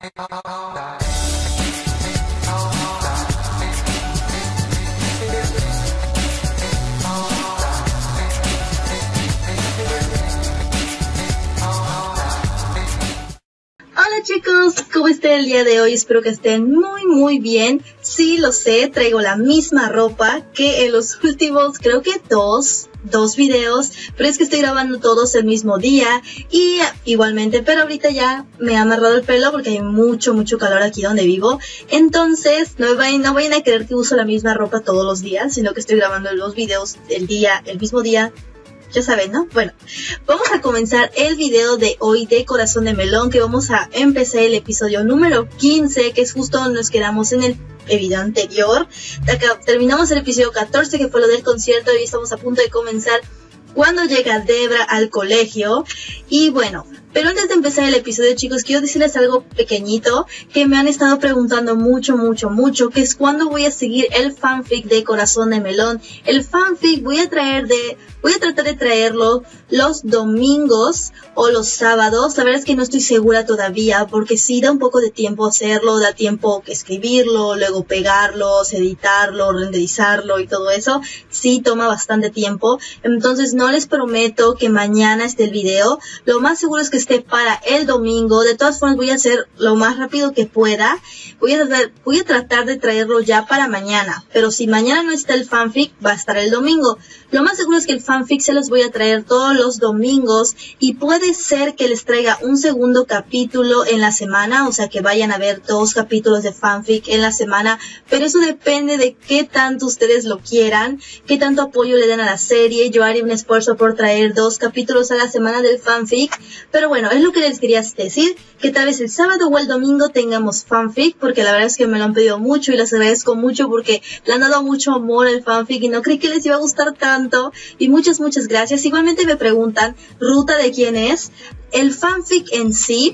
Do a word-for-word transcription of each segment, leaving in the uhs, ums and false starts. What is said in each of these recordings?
Hola chicos, ¿cómo están el día de hoy? Espero que estén muy muy bien. Sí, lo sé, traigo la misma ropa que en los últimos, creo que dos, dos videos, pero es que estoy grabando todos el mismo día y igualmente, pero ahorita ya me he amarrado el pelo porque hay mucho, mucho calor aquí donde vivo. Entonces, no vayan, no vayan a creer que uso la misma ropa todos los días, sino que estoy grabando los videos el día, el mismo día. Ya saben, ¿no? Bueno, vamos a comenzar el video de hoy de Corazón de Melón, que vamos a empezar el episodio número quince, que es justo donde nos quedamos en el video anterior. Acá terminamos el episodio catorce, que fue lo del concierto, y estamos a punto de comenzar cuando llega Debra al colegio. Y bueno, pero antes de empezar el episodio, chicos, quiero decirles algo pequeñito que me han estado preguntando mucho, mucho, mucho, que es cuándo voy a seguir el fanfic de Corazón de Melón. El fanfic voy a traer de... Voy a tratar de traerlo los domingos o los sábados. La verdad es que no estoy segura todavía, porque sí da un poco de tiempo hacerlo, da tiempo que escribirlo, luego pegarlo, editarlo, renderizarlo y todo eso. Sí toma bastante tiempo. Entonces no les prometo que mañana esté el video. Lo más seguro es que esté para el domingo. De todas formas voy a hacer lo más rápido que pueda. Voy a tratar, voy a tratar de traerlo ya para mañana. Pero si mañana no está el fanfic, va a estar el domingo. Lo más seguro es que el fanfic se los voy a traer todos los domingos y puede ser que les traiga un segundo capítulo en la semana, o sea que vayan a ver dos capítulos de fanfic en la semana, pero eso depende de qué tanto ustedes lo quieran, qué tanto apoyo le den a la serie. Yo haré un esfuerzo por traer dos capítulos a la semana del fanfic, pero bueno, es lo que les quería decir, que tal vez el sábado o el domingo tengamos fanfic, porque la verdad es que me lo han pedido mucho y les agradezco mucho porque le han dado mucho amor al fanfic y no creí que les iba a gustar tanto. Y muchas, muchas gracias. Igualmente me preguntan, ¿Ruta de quién es? El fanfic en sí,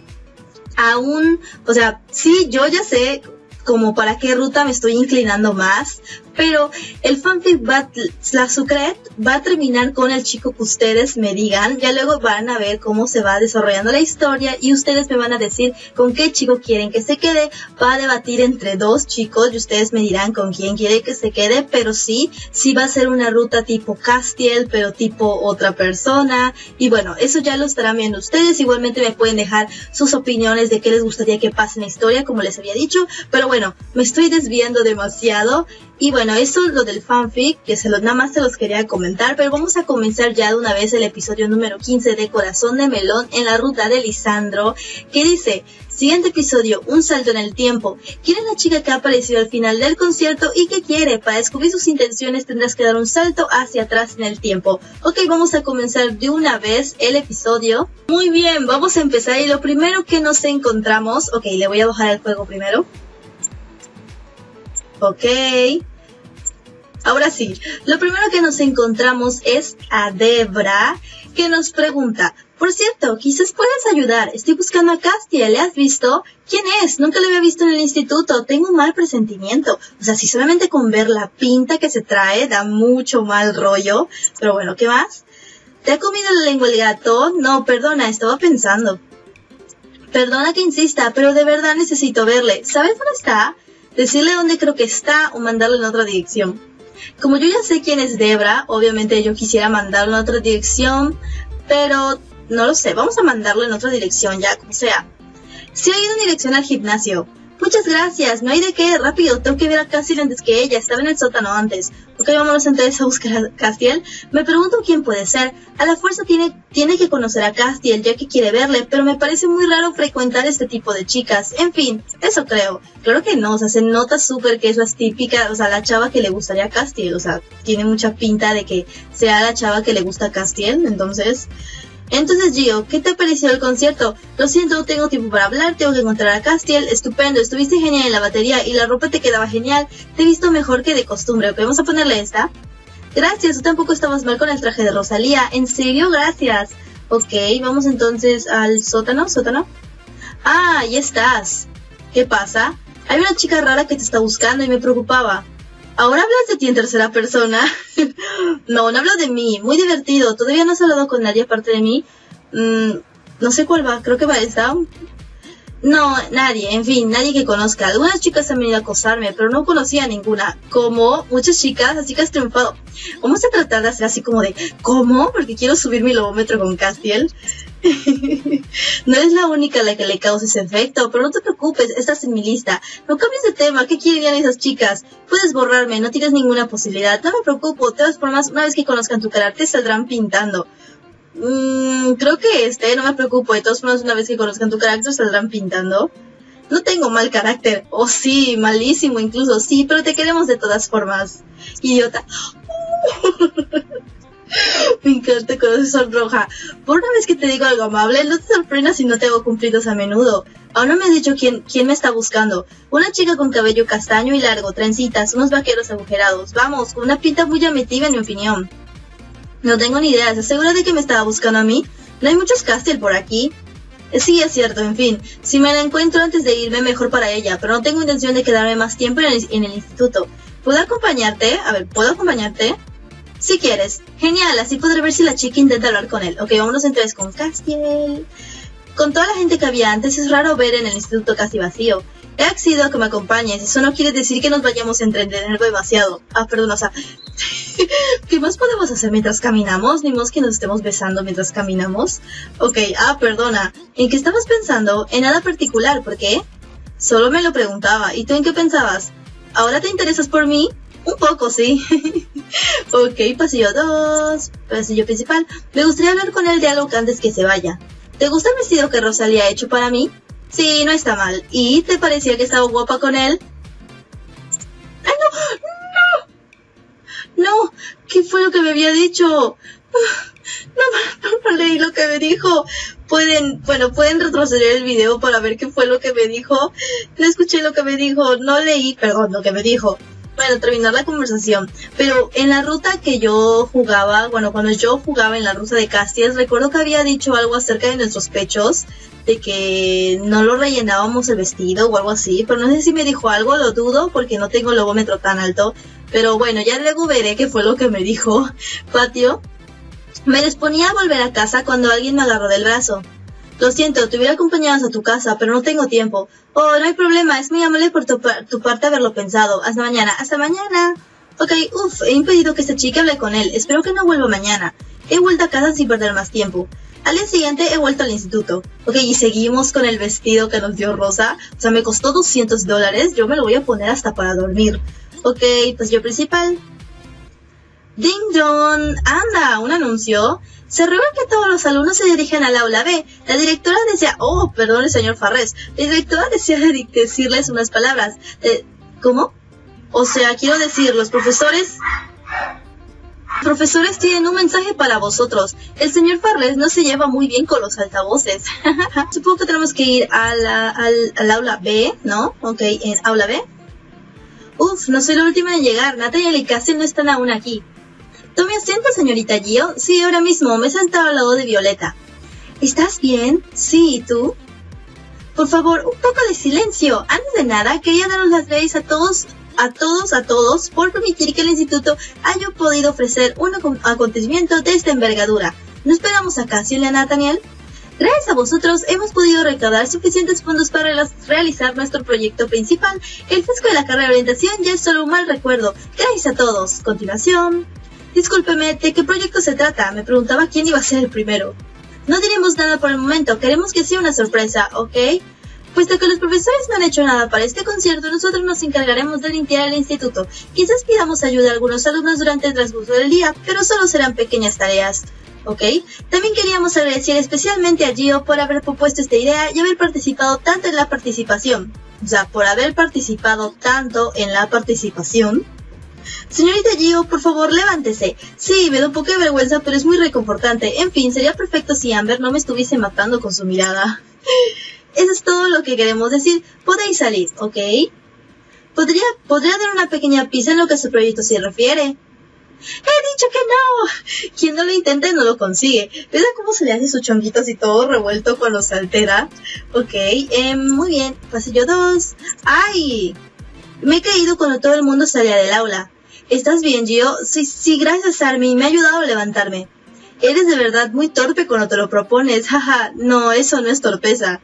aún, o sea, sí, yo ya sé como para qué ruta me estoy inclinando más, pero el fanfic va, la Sucret va a terminar con el chico que ustedes me digan. Ya luego van a ver cómo se va desarrollando la historia y ustedes me van a decir con qué chico quieren que se quede. Va a debatir entre dos chicos y ustedes me dirán con quién quiere que se quede, pero sí, sí va a ser una ruta tipo Castiel, pero tipo otra persona. Y bueno, eso ya lo estarán viendo ustedes. Igualmente me pueden dejar sus opiniones de qué les gustaría que pase en la historia, como les había dicho, pero bueno, me estoy desviando demasiado. Y bueno, eso es lo del fanfic, que se lo, nada más se los quería comentar, pero vamos a comenzar ya de una vez el episodio número quince de Corazón de Melón en la ruta de Lisandro, que dice: siguiente episodio, un salto en el tiempo. ¿Quién es la chica que ha aparecido al final del concierto y qué quiere? Para descubrir sus intenciones tendrás que dar un salto hacia atrás en el tiempo. Ok, vamos a comenzar de una vez el episodio. Muy bien, vamos a empezar y lo primero que nos encontramos... Ok, le voy a bajar el fuego primero. Ok, ahora sí, lo primero que nos encontramos es a Debra, que nos pregunta: por cierto, quizás puedas ayudar, estoy buscando a Castiel, ¿le has visto? ¿Quién es? Nunca lo había visto en el instituto, tengo un mal presentimiento. O sea, si solamente con ver la pinta que se trae da mucho mal rollo, pero bueno, ¿qué más? ¿Te ha comido la lengua el gato? No, perdona, estaba pensando. Perdona que insista, pero de verdad necesito verle. ¿Sabes dónde está? Decirle dónde creo que está o mandarlo en otra dirección. Como yo ya sé quién es Debra, obviamente yo quisiera mandarlo en otra dirección, pero no lo sé, vamos a mandarlo en otra dirección ya, como sea. Sí ha ido en dirección al gimnasio. Muchas gracias, no hay de qué, rápido, tengo que ver a Castiel antes que ella, estaba en el sótano antes. Ok, vámonos entonces a buscar a Castiel. Me pregunto quién puede ser. A la fuerza tiene, tiene que conocer a Castiel ya que quiere verle, pero me parece muy raro frecuentar este tipo de chicas. En fin, eso creo. Claro que no, o sea, se nota súper que es la típica, o sea, la chava que le gustaría a Castiel, o sea, tiene mucha pinta de que sea la chava que le gusta a Castiel, entonces... Entonces, Gio, ¿qué te pareció el concierto? Lo siento, no tengo tiempo para hablar, tengo que encontrar a Castiel. Estupendo, estuviste genial en la batería y la ropa te quedaba genial. Te he visto mejor que de costumbre, ¿ok? Vamos a ponerle esta. Gracias, tú tampoco estabas mal con el traje de Rosalía. ¿En serio? Gracias. Ok, vamos entonces al sótano, sótano. Ah, ya estás. ¿Qué pasa? Hay una chica rara que te está buscando y me preocupaba. ¿Ahora hablas de ti en tercera persona? No, no hablo de mí. Muy divertido. ¿Todavía no has hablado con nadie aparte de mí? Mm, no sé cuál va. Creo que va esta. No, nadie, en fin, nadie que conozca. Algunas chicas han venido a acosarme, pero no conocía a ninguna. Como muchas chicas, así que has triunfado. Vamos a tratar de hacer así como de, ¿cómo? Porque quiero subir mi lobómetro con Castiel. No eres la única a la que le causa ese efecto, pero no te preocupes, estás en mi lista. No cambies de tema, ¿qué quieren esas chicas? Puedes borrarme, no tienes ninguna posibilidad. No me preocupo, te vas por más, una vez que conozcan tu carácter saldrán pintando. Mm, creo que este, no me preocupo, de todas formas una vez que conozcan tu carácter saldrán pintando. No tengo mal carácter, o oh, sí, malísimo incluso, sí, pero te queremos de todas formas. Idiota. Me encanta cuando se sonroja. Por una vez que te digo algo amable, no te sorprendas si no te hago cumplidos a menudo. Aún no me has dicho quién, quién me está buscando. Una chica con cabello castaño y largo, trencitas, unos vaqueros agujerados. Vamos, con una pinta muy llamativa en mi opinión. No tengo ni idea, ¿estás segura de que me estaba buscando a mí? No hay muchos Castiel por aquí. Sí, es cierto, en fin. Si me la encuentro antes de irme, mejor para ella, pero no tengo intención de quedarme más tiempo en el, en el instituto. ¿Puedo acompañarte? A ver, ¿puedo acompañarte? Si quieres. Genial, así podré ver si la chica intenta hablar con él. Ok, vámonos entonces con Castiel. Con toda la gente que había antes, es raro ver en el instituto casi vacío. He accedido a que me acompañes, eso no quiere decir que nos vayamos a entretener demasiado. Ah, perdón, o sea... ¿Qué más podemos hacer mientras caminamos? Ni más que nos estemos besando mientras caminamos. Ok, ah, perdona. ¿En qué estabas pensando? En nada particular, ¿por qué? Solo me lo preguntaba. ¿Y tú en qué pensabas? ¿Ahora te interesas por mí? Un poco, sí. Ok, pasillo dos. Pasillo principal. Me gustaría hablar con él de algo antes que se vaya. ¿Te gusta el vestido que Rosalía ha hecho para mí? Sí, no está mal. ¿Y te parecía que estaba guapa con él? ¡Ay, no! ¡No! ¡No! ¿Qué fue lo que me había dicho? No, no, no leí lo que me dijo. Pueden, bueno, pueden retroceder el video para ver qué fue lo que me dijo. No escuché lo que me dijo, no leí, perdón, lo que me dijo. Bueno, terminar la conversación. Pero en la ruta que yo jugaba, bueno, cuando yo jugaba en la ruta de Castiel, recuerdo que había dicho algo acerca de nuestros pechos, de que no lo rellenábamos el vestido o algo así, pero no sé si me dijo algo, lo dudo porque no tengo el lobómetro tan alto. Pero bueno, ya luego veré qué fue lo que me dijo. Patio. Me disponía a volver a casa cuando alguien me agarró del brazo. Lo siento, te hubiera acompañado a tu casa, pero no tengo tiempo. Oh, no hay problema, es muy amable por tu, tu parte haberlo pensado. Hasta mañana, hasta mañana. Ok, uff, he impedido que esta chica hable con él. Espero que no vuelva mañana. He vuelto a casa sin perder más tiempo. Al día siguiente he vuelto al instituto. Ok, y seguimos con el vestido que nos dio Rosa. O sea, me costó doscientos dólares. Yo me lo voy a poner hasta para dormir. Ok, pues yo principal. Ding dong. Anda, un anuncio. Se ruega que todos los alumnos se dirijan al aula B. La directora desea... Oh, perdón, el señor Farrés. La directora desea decirles unas palabras. Eh, ¿Cómo? O sea, quiero decir, los profesores... Los profesores tienen un mensaje para vosotros. El señor Farrés no se lleva muy bien con los altavoces. Supongo que tenemos que ir a la, al, al aula B, ¿no? Ok, en aula B. Uf, no soy la última en llegar. Natalia y Castiel no están aún aquí. Tome asiento, señorita Gio. Sí, ahora mismo. Me he sentado al lado de Violeta. ¿Estás bien? Sí, ¿y tú? Por favor, un poco de silencio. Antes de nada, quería daros las gracias a todos, a todos, a todos, por permitir que el instituto haya podido ofrecer un acontecimiento de esta envergadura. ¿No esperamos a Castiel y a Nathaniel? Gracias a vosotros hemos podido recaudar suficientes fondos para realizar nuestro proyecto principal. El fresco de la carrera de orientación ya es solo un mal recuerdo. Gracias a todos. Continuación. Discúlpeme, ¿de qué proyecto se trata? Me preguntaba quién iba a ser el primero. No diremos nada por el momento, queremos que sea una sorpresa, ¿ok? Puesto que los profesores no han hecho nada para este concierto, nosotros nos encargaremos de limpiar el instituto. Quizás pidamos ayuda a algunos alumnos durante el transcurso del día, pero solo serán pequeñas tareas, ¿ok? También queríamos agradecer especialmente a Gio por haber propuesto esta idea y haber participado tanto en la participación. O sea, por haber participado tanto en la participación. Señorita Gio, por favor, levántese. Sí, me da un poco de vergüenza, pero es muy reconfortante. En fin, sería perfecto si Amber no me estuviese matando con su mirada. Eso es todo lo que queremos decir. Podéis salir, ¿ok? ¿Podría, podría dar una pequeña pista en lo que a su proyecto se refiere? ¡He dicho que no! Quien no lo intente no lo consigue. ¿Ves cómo se le hace su chonguito así todo revuelto cuando se altera? Ok, eh, muy bien. Pasillo dos. ¡Ay! Me he caído cuando todo el mundo salía del aula. ¿Estás bien, Gio? Sí, sí, gracias, Armin. Me ha ayudado a levantarme. Eres de verdad muy torpe cuando te lo propones. Jaja, no, eso no es torpeza.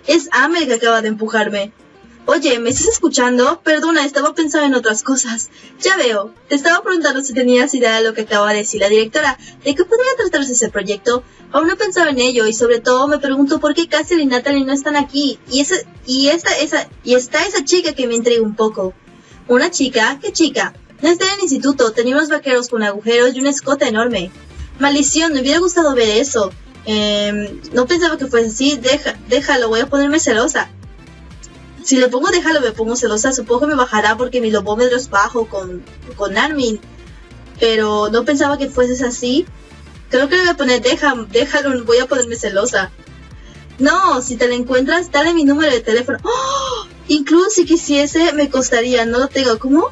Es Amel que acaba de empujarme. Oye, ¿me estás escuchando? Perdona, estaba pensando en otras cosas. Ya veo. Te estaba preguntando si tenías idea de lo que acaba de decir la directora. ¿De qué podría tratarse ese proyecto? Aún no pensaba en ello y sobre todo me pregunto por qué Castiel y Natalie no están aquí. Y esa, y esta, esa, y está esa chica que me intriga un poco. ¿Una chica? ¿Qué chica? No está en el instituto. Tenía unos vaqueros con agujeros y un escote enorme. Maldición, me hubiera gustado ver eso. Eh, no pensaba que fuese así. Deja, déjalo, voy a ponerme celosa. Si le pongo déjalo, me pongo celosa, supongo que me bajará porque mi lobómetro es bajo con, con Armin. Pero no pensaba que fueses así. Creo que le voy a poner deja, déjalo, voy a ponerme celosa. No, si te la encuentras, dale mi número de teléfono. ¡Oh! Incluso si quisiese, me costaría, no lo tengo. ¿Cómo?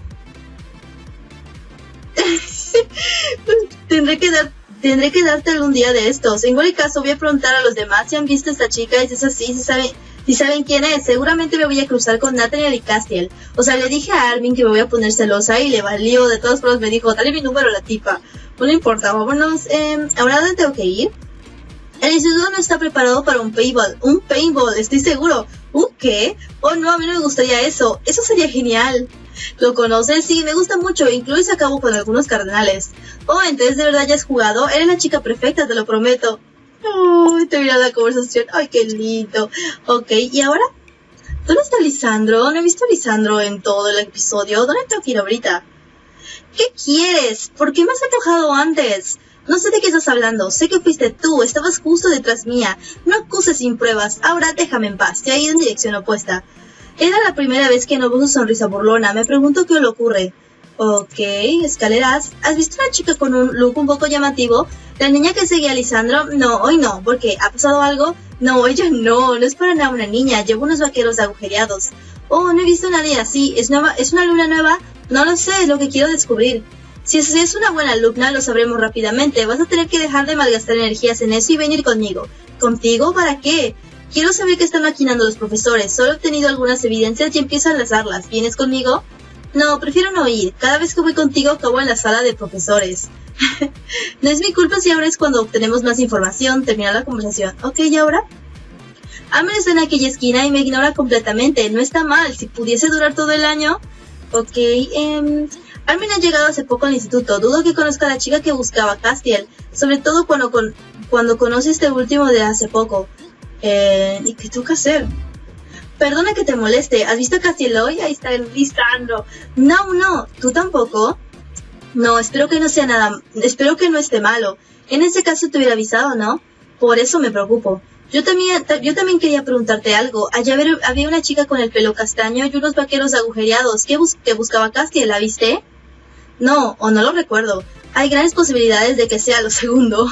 tendré que dar, tendré que dártelo un día de estos. En cualquier caso, voy a preguntar a los demás si han visto a esta chica y si es así, si saben... Si saben quién es, seguramente me voy a cruzar con Nathaniel y Castiel. O sea, le dije a Armin que me voy a poner celosa y le valió. De todas formas me dijo, dale mi número a la tipa. No le importa, vámonos. Eh, ¿Ahora dónde tengo que ir? El instituto no está preparado para un paintball. Un paintball, estoy seguro. ¿Un qué? Oh no, a mí no me gustaría eso. Eso sería genial. ¿Lo conoces? Sí, me gusta mucho. Incluso acabo con algunos cardenales. Oh, entonces de verdad ya has jugado. Eres la chica perfecta, te lo prometo. Oh, te mira la conversación. Ay, qué lindo. Ok, ¿y ahora? ¿Dónde está Lisandro? No he visto a Lisandro en todo el episodio. ¿Dónde tengo que ir ahorita? ¿Qué quieres? ¿Por qué me has empujado antes? No sé de qué estás hablando. Sé que fuiste tú. Estabas justo detrás mía. No acuses sin pruebas. Ahora déjame en paz. Te he ido en dirección opuesta. Era la primera vez que no veo su sonrisa burlona. Me pregunto qué le ocurre. Ok, escaleras. ¿Has visto una chica con un look un poco llamativo? ¿La niña que seguía a Lisandro? No, hoy no. ¿Por qué? ¿Ha pasado algo? No, ella no. No es para nada una niña. Lleva unos vaqueros agujereados. Oh, no he visto a nadie así. ¿Es nueva? ¿Es una alumna nueva? No lo sé, es lo que quiero descubrir. Si es, si es una buena alumna, lo sabremos rápidamente. Vas a tener que dejar de malgastar energías en eso y venir conmigo. ¿Contigo? ¿Para qué? Quiero saber qué están maquinando los profesores. Solo he obtenido algunas evidencias y empiezo a enlazarlas. ¿Vienes conmigo? No, prefiero no ir. Cada vez que voy contigo acabo en la sala de profesores. No es mi culpa si ahora es cuando obtenemos más información. Termina la conversación. Ok, ¿y ahora? Amel está en aquella esquina y me ignora completamente. No está mal. Si pudiese durar todo el año. Ok, eh... Armin ha llegado hace poco al instituto. Dudo que conozca a la chica que buscaba a Castiel. Sobre todo cuando, con, cuando conoce este último de hace poco. Eh... ¿Y qué toca hacer? Perdona que te moleste. ¿Has visto a Castiel hoy? Ahí está Lisandro. No, no. ¿Tú tampoco? No, espero que no sea nada... Espero que no esté malo. En ese caso te hubiera avisado, ¿no? Por eso me preocupo. Yo también, yo también quería preguntarte algo. Allá había una chica con el pelo castaño y unos vaqueros agujereados. ¿Qué, bus que buscaba Castiel? ¿La viste? No, o no lo recuerdo. Hay grandes posibilidades de que sea lo segundo.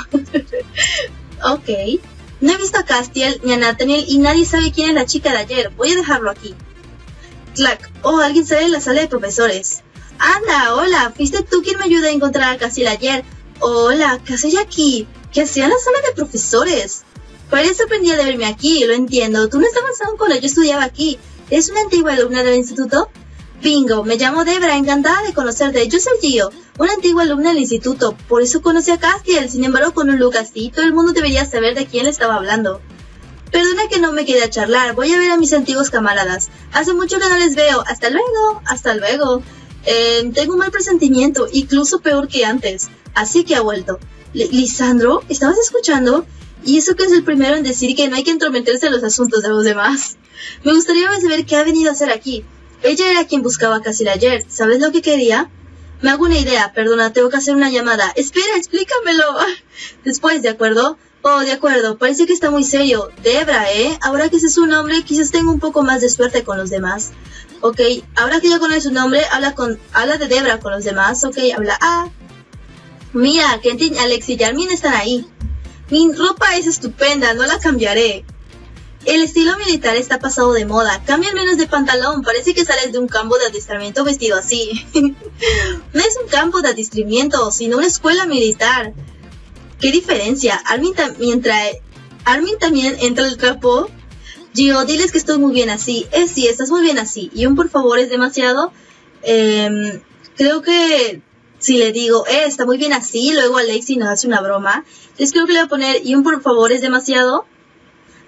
Ok. No he visto a Castiel ni a Nathaniel y nadie sabe quién es la chica de ayer. Voy a dejarlo aquí. Clack. Oh, alguien sale en la sala de profesores. Anda, hola. ¿Fuiste tú quien me ayudó a encontrar a Castiel ayer? Hola, ¿qué haces aquí? ¿Qué hacía en la sala de profesores? Parece sorprendida de verme aquí, lo entiendo. Tú no estabas aún cuando yo estudiaba aquí. ¿Eres una antigua alumna del instituto? Bingo, me llamo Debra, encantada de conocerte. Yo soy Gio, una antigua alumna del instituto. Por eso conocí a Castiel. Sin embargo, con un look así, todo el mundo debería saber de quién le estaba hablando. Perdona que no me quede a charlar. Voy a ver a mis antiguos camaradas. Hace mucho que no les veo. Hasta luego. Hasta luego. Eh, tengo un mal presentimiento, incluso peor que antes. Así que ha vuelto. Lisandro, ¿estabas escuchando? Y eso que es el primero en decir que no hay que entrometerse en los asuntos de los demás. Me gustaría saber qué ha venido a hacer aquí. Ella era quien buscaba a Castiel ayer. ¿Sabes lo que quería? Me hago una idea. Perdona, tengo que hacer una llamada. Espera, explícamelo. Después, ¿de acuerdo? Oh, de acuerdo. Parece que está muy serio. Debra, ¿eh? Ahora que sé su nombre, quizás tenga un poco más de suerte con los demás. Ok, ahora que ya conoce su nombre, habla con, habla de Debra con los demás. Ok, habla A. Mira, Kentin, Alex y Yarmin están ahí. Mi ropa es estupenda, no la cambiaré. El estilo militar está pasado de moda. Cambia al menos de pantalón. Parece que sales de un campo de adiestramiento vestido así. No es un campo de adiestramiento, sino una escuela militar. ¿Qué diferencia? Armin, tam mientras, Armin también entra al trapo. Gio, diles que estoy muy bien así. Eh, sí, estás muy bien así. Y un por favor es demasiado. Eh, creo que si le digo, eh, está muy bien así, luego Alexi nos hace una broma. Les creo que le voy a poner, y un por favor es demasiado.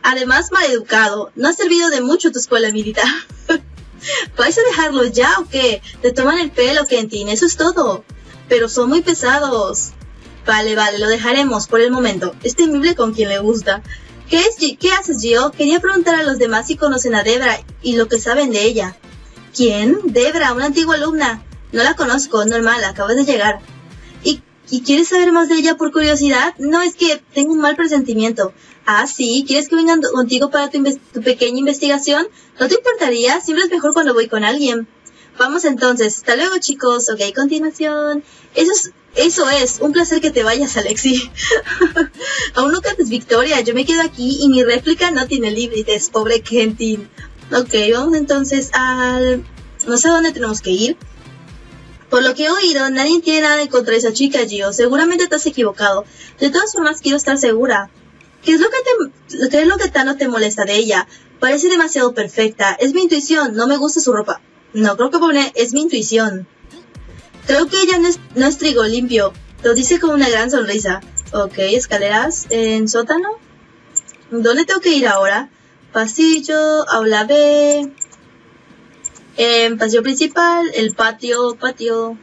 Además, maleducado. No ha servido de mucho tu escuela militar. ¿Vais a dejarlo ya o qué? Te toman el pelo, Kentin, eso es todo. Pero son muy pesados. Vale, vale, lo dejaremos por el momento. Es temible con quien le gusta. ¿Qué es, G ¿Qué haces, Gio? Quería preguntar a los demás si conocen a Debra y lo que saben de ella. ¿Quién? Debra, una antigua alumna. No la conozco, normal, acabas de llegar. ¿Y, ¿Y quieres saber más de ella por curiosidad? No, es que tengo un mal presentimiento. Ah, sí, ¿quieres que venga contigo para tu, tu pequeña investigación? ¿No te importaría? Siempre es mejor cuando voy con alguien. Vamos entonces, hasta luego chicos. Ok, continuación. Eso es, eso es, un placer que te vayas, Alexi. Aún no cantes victoria, yo me quedo aquí y mi réplica no tiene límites, pobre Kentin. Ok, vamos entonces al... No sé a dónde tenemos que ir. Por lo que he oído, nadie tiene nada en contra de esa chica, Gio. Seguramente te has equivocado. De todas formas, quiero estar segura. ¿Qué es lo que te, qué es lo que tanto te molesta de ella? Parece demasiado perfecta. Es mi intuición, no me gusta su ropa. No, creo que pone, es mi intuición. Creo que ella no es, no es trigo limpio. Lo dice con una gran sonrisa. Ok, escaleras en sótano. ¿Dónde tengo que ir ahora? Pasillo, aula B. En pasillo principal, el patio, patio.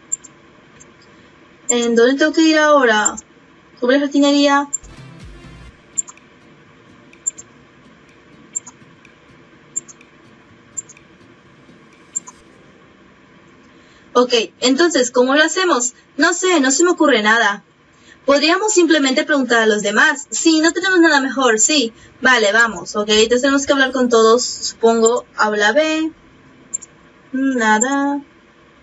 ¿En dónde tengo que ir ahora? Sobre la jardinería. Ok, entonces, ¿cómo lo hacemos? No sé, no se me ocurre nada. Podríamos simplemente preguntar a los demás. Sí, no tenemos nada mejor, sí. Vale, vamos, ok, entonces tenemos que hablar con todos, supongo. Aula B. Nada.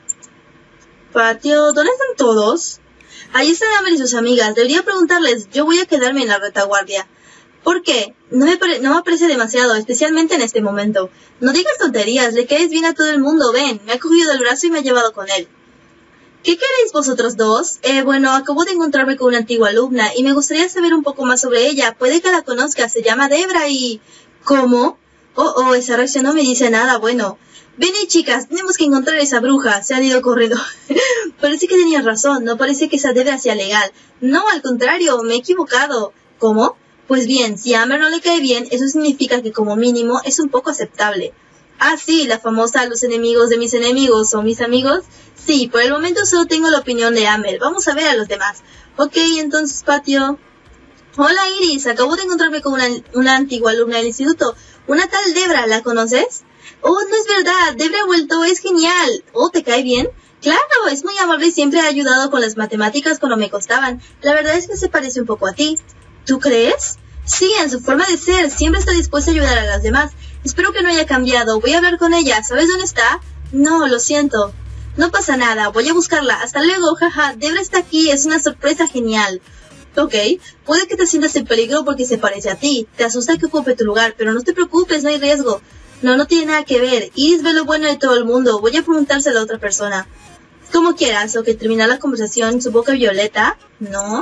Patio, ¿dónde están todos? Ahí están Amber y sus amigas, debería preguntarles, yo voy a quedarme en la retaguardia. ¿Por qué? No me, pare no me parece demasiado, especialmente en este momento. No digas tonterías, le caes bien a todo el mundo, ven, me ha cogido del brazo y me ha llevado con él. ¿Qué queréis vosotros dos? Eh, bueno, acabo de encontrarme con una antigua alumna y me gustaría saber un poco más sobre ella. Puede que la conozca, se llama Debra y... ¿Cómo? Oh, oh, esa reacción no me dice nada, bueno. Venid chicas, tenemos que encontrar a esa bruja, se han ido corriendo. Parece que tenías razón, no parece que esa Debra sea legal. No, al contrario, me he equivocado. ¿Cómo? Pues bien, si a Amber no le cae bien, eso significa que como mínimo es un poco aceptable. Ah, sí, la famosa los enemigos de mis enemigos son mis amigos. Sí, por el momento solo tengo la opinión de Amber. Vamos a ver a los demás. Ok, entonces, patio. Hola, Iris. Acabo de encontrarme con una, una antigua alumna del instituto. Una tal Debra, ¿la conoces? Oh, no es verdad. Debra ha vuelto, es genial. Oh, ¿te cae bien? Claro, es muy amable y siempre ha ayudado con las matemáticas cuando me costaban. La verdad es que se parece un poco a ti. ¿Tú crees? Sí, en su forma de ser. Siempre está dispuesta a ayudar a las demás. Espero que no haya cambiado. Voy a hablar con ella. ¿Sabes dónde está? No, lo siento. No pasa nada. Voy a buscarla. Hasta luego, jaja. Debra está aquí. Es una sorpresa genial. Ok. Puede que te sientas en peligro porque se parece a ti. Te asusta que ocupe tu lugar, pero no te preocupes, no hay riesgo. No, no tiene nada que ver. Iris ve lo bueno de todo el mundo. Voy a preguntárselo a otra persona. Como quieras. Ok, terminar la conversación. Su boca violeta. No.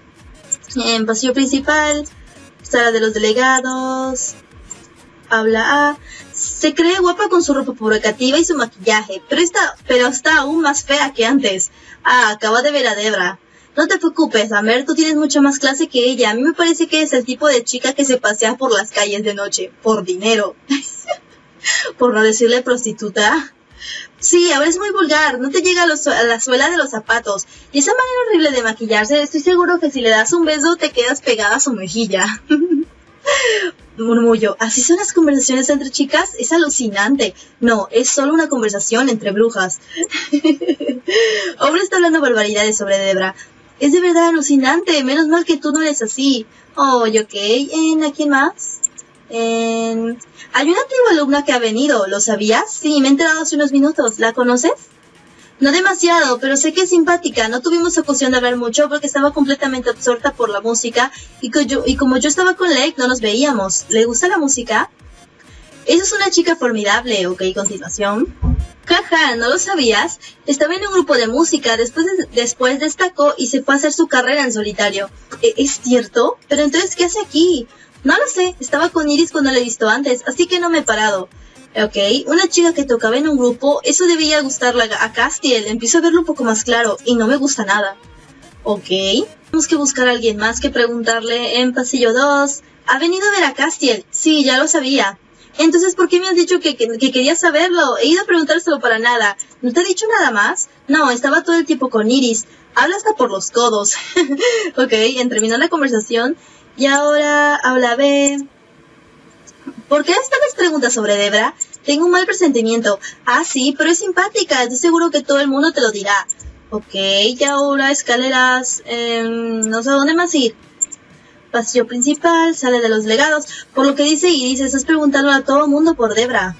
En pasillo principal. Sala de los delegados. Habla A. Se cree guapa con su ropa provocativa y su maquillaje, pero está, pero está aún más fea que antes. Ah, acaba de ver a Debra. No te preocupes, Amber, tú tienes mucha más clase que ella. A mí me parece que es el tipo de chica que se pasea por las calles de noche, por dinero. Por no decirle prostituta. Sí, ahora es muy vulgar, no te llega a, los, a la suela de los zapatos. Y esa manera horrible de maquillarse, estoy seguro que si le das un beso te quedas pegada a su mejilla. Murmullo, ¿así son las conversaciones entre chicas? Es alucinante. No, es solo una conversación entre brujas. Hombre está hablando barbaridades sobre Debra. Es de verdad alucinante, menos mal que tú no eres así. Oh, ok, ¿en a quién más? En... Hay una antigua alumna que ha venido, ¿lo sabías? Sí, me he enterado hace unos minutos. ¿La conoces? No demasiado, pero sé que es simpática. No tuvimos ocasión de hablar mucho porque estaba completamente absorta por la música y, co yo, y como yo estaba con Lake no nos veíamos. ¿Le gusta la música? Esa es una chica formidable. Ok, continuación. Jaja, ¿no lo sabías? Estaba en un grupo de música, después, de, después destacó y se fue a hacer su carrera en solitario. ¿E ¿Es cierto? Pero entonces, ¿qué hace aquí? No lo sé, estaba con Iris cuando la he visto antes, así que no me he parado. Ok, una chica que tocaba en un grupo, eso debía gustarle a Castiel. Empiezo a verlo un poco más claro y no me gusta nada. Ok, Tenemos que buscar a alguien más que preguntarle en pasillo dos. ¿Ha venido a ver a Castiel? Sí, ya lo sabía. Entonces, ¿por qué me has dicho que, que, que querías saberlo? He ido a preguntárselo para nada. ¿No te ha dicho nada más? No, estaba todo el tiempo con Iris. Habla hasta por los codos. Ok, terminó la conversación. Y ahora habla B. ¿Por qué estas preguntas sobre Debra? Tengo un mal presentimiento. Ah, sí, pero es simpática. Estoy seguro que todo el mundo te lo dirá. Ok, y ahora escaleras. Eh, no sé a dónde más ir. Pasillo principal, sale de los legados. Por lo que dice Iris, estás preguntando a todo el mundo por Debra.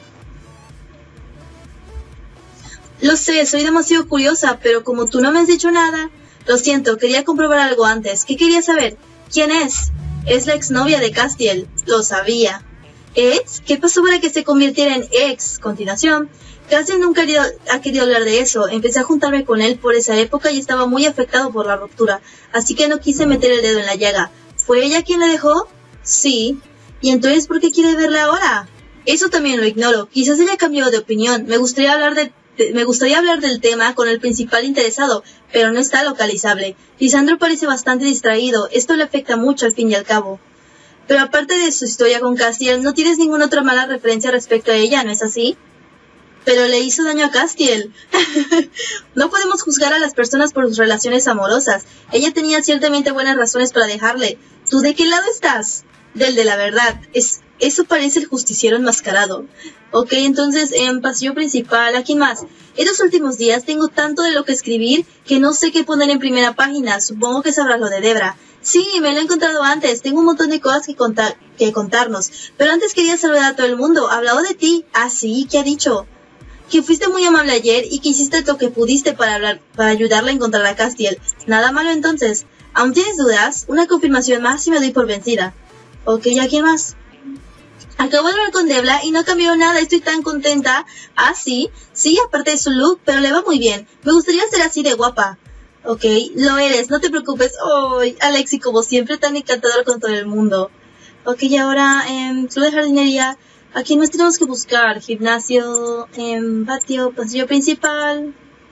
Lo sé, soy demasiado curiosa, pero como tú no me has dicho nada... Lo siento, quería comprobar algo antes. ¿Qué querías saber? ¿Quién es? Es la exnovia de Castiel. Lo sabía. ¿Ex? ¿Qué pasó para que se convirtiera en ex? Continuación. Castiel nunca ha querido, ha querido hablar de eso. Empecé a juntarme con él por esa época y estaba muy afectado por la ruptura. Así que no quise meter el dedo en la llaga. ¿Fue ella quien la dejó? Sí. ¿Y entonces por qué quiere verla ahora? Eso también lo ignoro. Quizás ella cambió de opinión. Me gustaría hablar de, de, me gustaría hablar del tema con el principal interesado, pero no está localizable. Lisandro parece bastante distraído. Esto le afecta mucho al fin y al cabo. Pero aparte de su historia con Castiel, no tienes ninguna otra mala referencia respecto a ella, ¿no es así? Pero le hizo daño a Castiel. No podemos juzgar a las personas por sus relaciones amorosas. Ella tenía ciertamente buenas razones para dejarle. ¿Tú de qué lado estás? Del de la verdad. Es, eso parece el justiciero enmascarado. Ok, entonces, en pasillo principal, ¿a quién más? Estos últimos días tengo tanto de lo que escribir que no sé qué poner en primera página. Supongo que sabrás lo de Debra. Sí, me lo he encontrado antes. Tengo un montón de cosas que, contar, que contarnos. Pero antes quería saludar a todo el mundo. ¿Ha hablado de ti? Ah, sí, ¿qué ha dicho? Que fuiste muy amable ayer y que hiciste lo que pudiste para hablar, para ayudarla a encontrar a Castiel. Nada malo entonces. ¿Aún tienes dudas? Una confirmación más y me doy por vencida. Ok, ¿ya quién más? Acabo de hablar con Debra y no cambió nada, estoy tan contenta. Ah, sí, sí, aparte de su look, pero le va muy bien. Me gustaría ser así de guapa. Ok, lo eres, no te preocupes. Oh, Alexi, como siempre, tan encantador con todo el mundo. Ok, y ahora, eh, club de jardinería. ¿A quién más tenemos que buscar? Gimnasio, eh, patio, pasillo principal,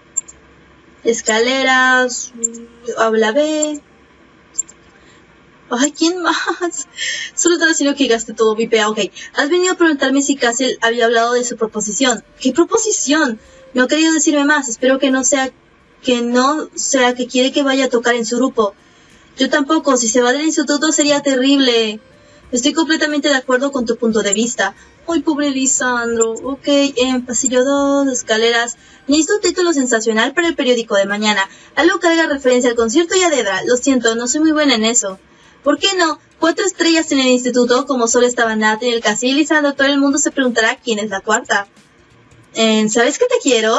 escaleras, habla B. Ay, ¿quién más? Solo te decir que gasté todo mi pea. Ok, has venido a preguntarme si Castiel había hablado de su proposición. ¿Qué proposición? No ha querido decirme más. Espero que no sea que no sea que quiere que vaya a tocar en su grupo. Yo tampoco. Si se va del instituto sería terrible. Estoy completamente de acuerdo con tu punto de vista. Ay, pobre Lisandro. Ok, en pasillo dos, escaleras. Necesito un título sensacional para el periódico de mañana. Algo que haga referencia al concierto y a Debra. Lo siento, no soy muy buena en eso. ¿Por qué no? Cuatro estrellas en el instituto, como solo estaba Nat en el Castiel y Lisandro, todo el mundo se preguntará quién es la cuarta. Eh, ¿Sabes que te quiero?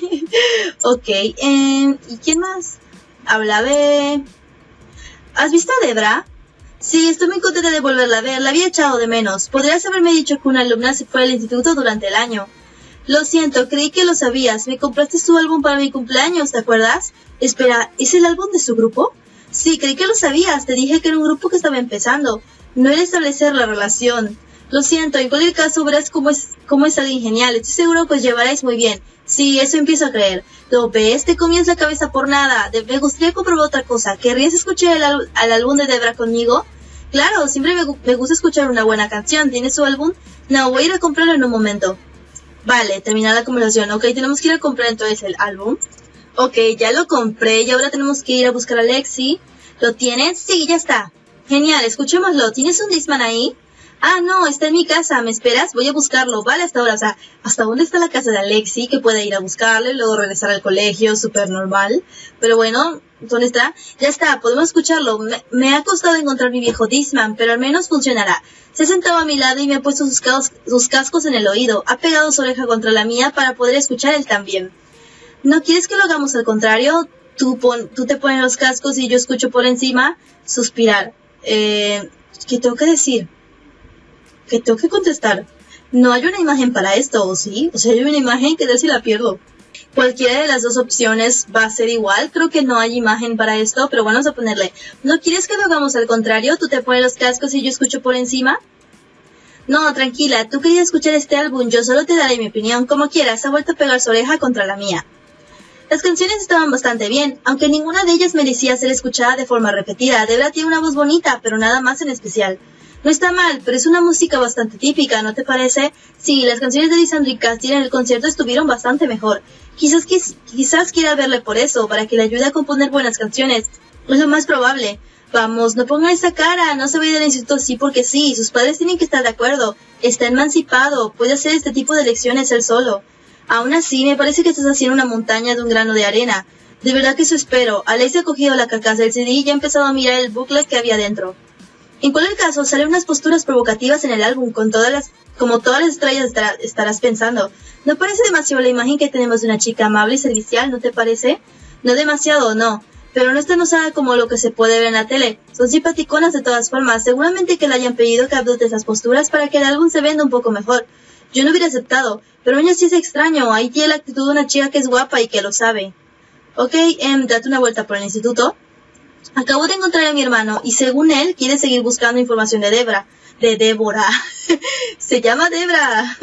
Ok, eh, ¿y quién más? Habla B. ¿Has visto a Debra? Sí, estoy muy contenta de volverla a ver, la había echado de menos. Podrías haberme dicho que una alumna se fue al instituto durante el año. Lo siento, creí que lo sabías. Me compraste su álbum para mi cumpleaños, ¿te acuerdas? Espera, ¿es el álbum de su grupo? Sí, creí que lo sabías. Te dije que era un grupo que estaba empezando. No era establecer la relación. Lo siento, en cualquier caso verás cómo es, cómo es alguien genial. Estoy seguro que os llevaréis muy bien. Sí, eso empiezo a creer. ¿Lo ves? Te comías la cabeza por nada. De, me gustaría comprobar otra cosa. ¿Querrías escuchar el, al, el álbum de Debra conmigo? Claro, siempre me, me gusta escuchar una buena canción. ¿Tienes su álbum? No, voy a ir a comprarlo en un momento. Vale, termina la conversación. Ok, tenemos que ir a comprar entonces el álbum. Ok, ya lo compré y ahora tenemos que ir a buscar a Lexi. ¿Lo tienes? Sí, ya está. Genial, escuchémoslo. ¿Tienes un Discman ahí? Ah, no, está en mi casa. ¿Me esperas? Voy a buscarlo. Vale, hasta ahora. O sea, ¿hasta dónde está la casa de Alexi? Que puede ir a buscarlo y luego regresar al colegio. Súper normal. Pero bueno, ¿dónde está? Ya está, podemos escucharlo. Me, me ha costado encontrar mi viejo Discman, pero al menos funcionará. Se ha sentado a mi lado y me ha puesto sus, cas sus cascos en el oído. Ha pegado su oreja contra la mía para poder escuchar él también. ¿No quieres que lo hagamos al contrario? Tú, pon, tú te pones los cascos y yo escucho por encima. Suspirar. Eh, ¿Qué tengo que decir? ¿Qué tengo que contestar? No hay una imagen para esto, ¿o sí? O sea, hay una imagen que tal si la pierdo. Cualquiera de las dos opciones va a ser igual. Creo que no hay imagen para esto, pero bueno, vamos a ponerle. ¿No quieres que lo hagamos al contrario? Tú te pones los cascos y yo escucho por encima. No, tranquila, tú querías escuchar este álbum. Yo solo te daré mi opinión como quieras. Ha vuelto a pegar su oreja contra la mía. Las canciones estaban bastante bien, aunque ninguna de ellas merecía ser escuchada de forma repetida. Debra tiene una voz bonita, pero nada más en especial. No está mal, pero es una música bastante típica, ¿no te parece? Sí, las canciones de Lisandro y Castiel en el concierto estuvieron bastante mejor. Quizás, quiz, quizás quiera verle por eso, para que le ayude a componer buenas canciones. Es lo más probable. Vamos, no ponga esa cara, no se vaya del instituto así porque sí, sus padres tienen que estar de acuerdo. Está emancipado, puede hacer este tipo de lecciones él solo. Aún así, me parece que estás haciendo una montaña de un grano de arena. De verdad que eso espero. Alex ha cogido la carcasa del C D y ha empezado a mirar el booklet que había dentro. En cualquier caso, salen unas posturas provocativas en el álbum, con todas las, como todas las estrellas estará, estarás pensando. ¿No parece demasiado la imagen que tenemos de una chica amable y servicial, no te parece? No demasiado, no. Pero no es tan usada como lo que se puede ver en la tele. Son simpaticonas de todas formas. Seguramente que le hayan pedido que adopte esas posturas para que el álbum se venda un poco mejor. Yo no hubiera aceptado, pero aún así es extraño. Ahí tiene la actitud de una chica que es guapa y que lo sabe. Ok, em, date una vuelta por el instituto. Acabo de encontrar a mi hermano y según él quiere seguir buscando información de Debra. De Débora. Se llama Debra.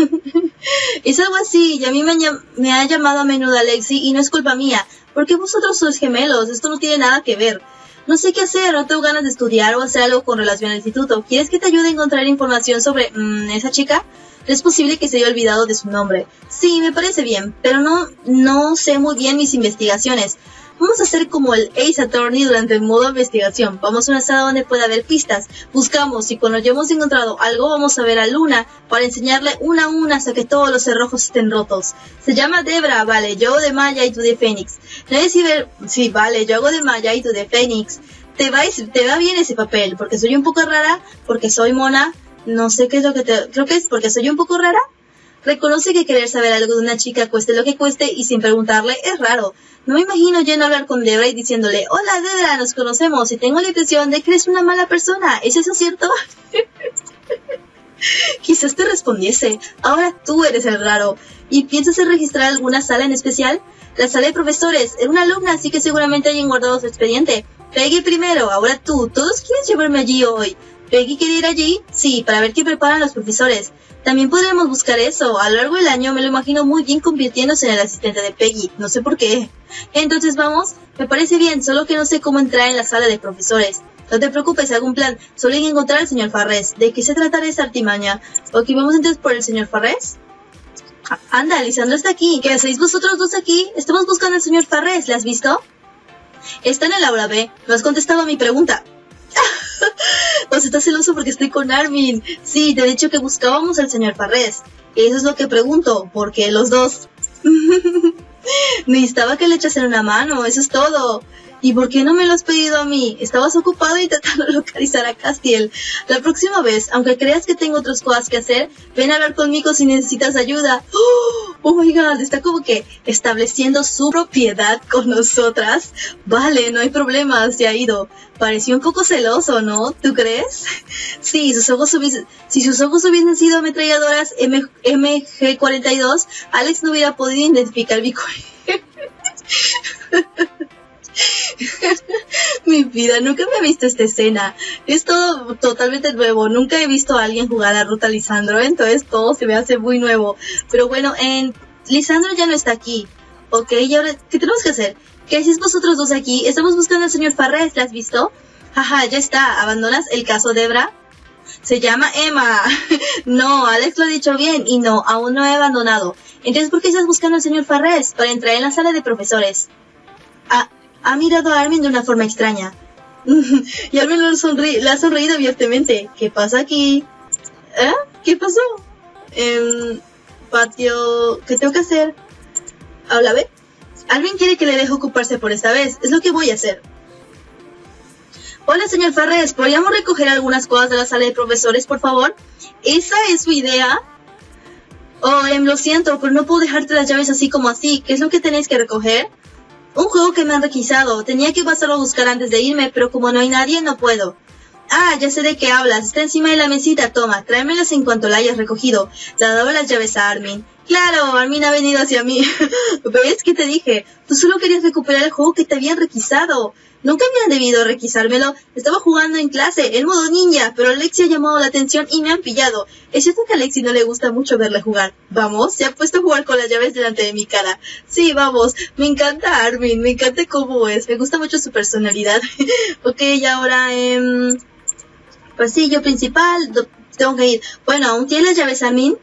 Es algo así y a mí me, me ha llamado a menudo Alexi y no es culpa mía. Porque vosotros sois gemelos, esto no tiene nada que ver. No sé qué hacer, no tengo ganas de estudiar o hacer algo con relación al instituto. ¿Quieres que te ayude a encontrar información sobre mmm, esa chica? Es posible que se haya olvidado de su nombre. Sí, me parece bien, pero no, no sé muy bien mis investigaciones. Vamos a hacer como el Ace Attorney durante el modo investigación. Vamos a una sala donde pueda haber pistas. Buscamos y cuando ya hemos encontrado algo vamos a ver a Luna para enseñarle una a una hasta que todos los cerrojos estén rotos. Se llama Debra, vale, yo hago de Maya y tú de Fénix. Nadie si ver... Sí, vale, yo hago de Maya y tú de Fénix. Te va, te va bien ese papel, porque soy un poco rara, porque soy mona. No sé qué es lo que te... Creo que es porque soy un poco rara. Reconoce que querer saber algo de una chica cueste lo que cueste y sin preguntarle es raro. No me imagino yendo a hablar con Debra y diciéndole, hola Debra, nos conocemos y tengo la impresión de que eres una mala persona. ¿Es eso cierto? Quizás te respondiese, ahora tú eres el raro. ¿Y piensas en registrar alguna sala en especial? La sala de profesores. Era una alumna, así que seguramente hayan guardado su expediente. Peggy primero, ahora tú. ¿Todos quieren llevarme allí hoy? ¿Peggy quiere ir allí? Sí, para ver qué preparan los profesores. También podríamos buscar eso. A lo largo del año me lo imagino muy bien convirtiéndose en el asistente de Peggy. No sé por qué. Entonces vamos. Me parece bien, solo que no sé cómo entrar en la sala de profesores. No te preocupes, hago un plan. Solo hay que encontrar al señor Farrés. ¿De qué se tratará esa artimaña? Ok, vamos entonces por el señor Farrés. Ah, anda, Lisandro está aquí. ¿Qué hacéis vosotros dos aquí? Estamos buscando al señor Farrés. ¿Le has visto? Está en el aula B. No has contestado a mi pregunta. Pues estás celoso porque estoy con Armin. Sí, te he dicho que buscábamos al señor Farrés. Eso es lo que pregunto, porque los dos. Necesitaba que le echasen una mano, eso es todo. ¿Y por qué no me lo has pedido a mí? Estabas ocupado intentando localizar a Castiel. La próxima vez, aunque creas que tengo otras cosas que hacer, ven a hablar conmigo si necesitas ayuda. Oh, oh my god, está como que estableciendo su propiedad con nosotras. Vale, no hay problema, se ha ido. Pareció un poco celoso, ¿no? ¿Tú crees? Sí, sus ojos hubiesen, si sus ojos hubiesen sido ametralladoras M G cuarenta y dos, Alex no hubiera podido identificar mi Mi vida, nunca me he visto esta escena. Es todo totalmente nuevo. Nunca he visto a alguien jugar a Ruta Lisandro, entonces todo se me hace muy nuevo. Pero bueno, en Lisandro ya no está aquí. Ok, y ahora, ¿qué tenemos que hacer? ¿Qué hacéis vosotros dos aquí? Estamos buscando al señor Farrés, ¿la has visto? Jaja, ya está. ¿Abandonas el caso Debra? Se llama Emma. No, Alex lo ha dicho bien y no, aún no he abandonado. Entonces, ¿por qué estás buscando al señor Farrés? Para entrar en la sala de profesores. Ah, ha mirado a Armin de una forma extraña. Y Armin le, sonri le ha sonreído abiertamente. ¿Qué pasa aquí? ¿Eh? ¿Qué pasó? Eh, patio... ¿Qué tengo que hacer? ¿Habla, ve? Armin quiere que le deje ocuparse por esta vez. Es lo que voy a hacer. Hola, señor Farrés. ¿Podríamos recoger algunas cosas de la sala de profesores, por favor? ¿Esa es su idea? Oh, em, lo siento, pero no puedo dejarte las llaves así como así. ¿Qué es lo que tenéis que recoger? Un juego que me han requisado. Tenía que pasarlo a buscar antes de irme, pero como no hay nadie, no puedo. Ah, ya sé de qué hablas. Está encima de la mesita. Toma, tráemelas en cuanto la hayas recogido. Le ha dado las llaves a Armin. Claro, Armin ha venido hacia mí. ¿Ves qué te dije? Tú solo querías recuperar el juego que te habían requisado. Nunca me han debido requisármelo. Estaba jugando en clase, en modo ninja, pero Alexi ha llamado la atención y me han pillado. Es cierto que a Alexi no le gusta mucho verle jugar. Vamos, se ha puesto a jugar con las llaves delante de mi cara. Sí, vamos, me encanta Armin, me encanta cómo es, me gusta mucho su personalidad. Ok, y ahora, eh, pasillo principal, tengo que ir. Bueno, ¿aún tiene las llaves Armin?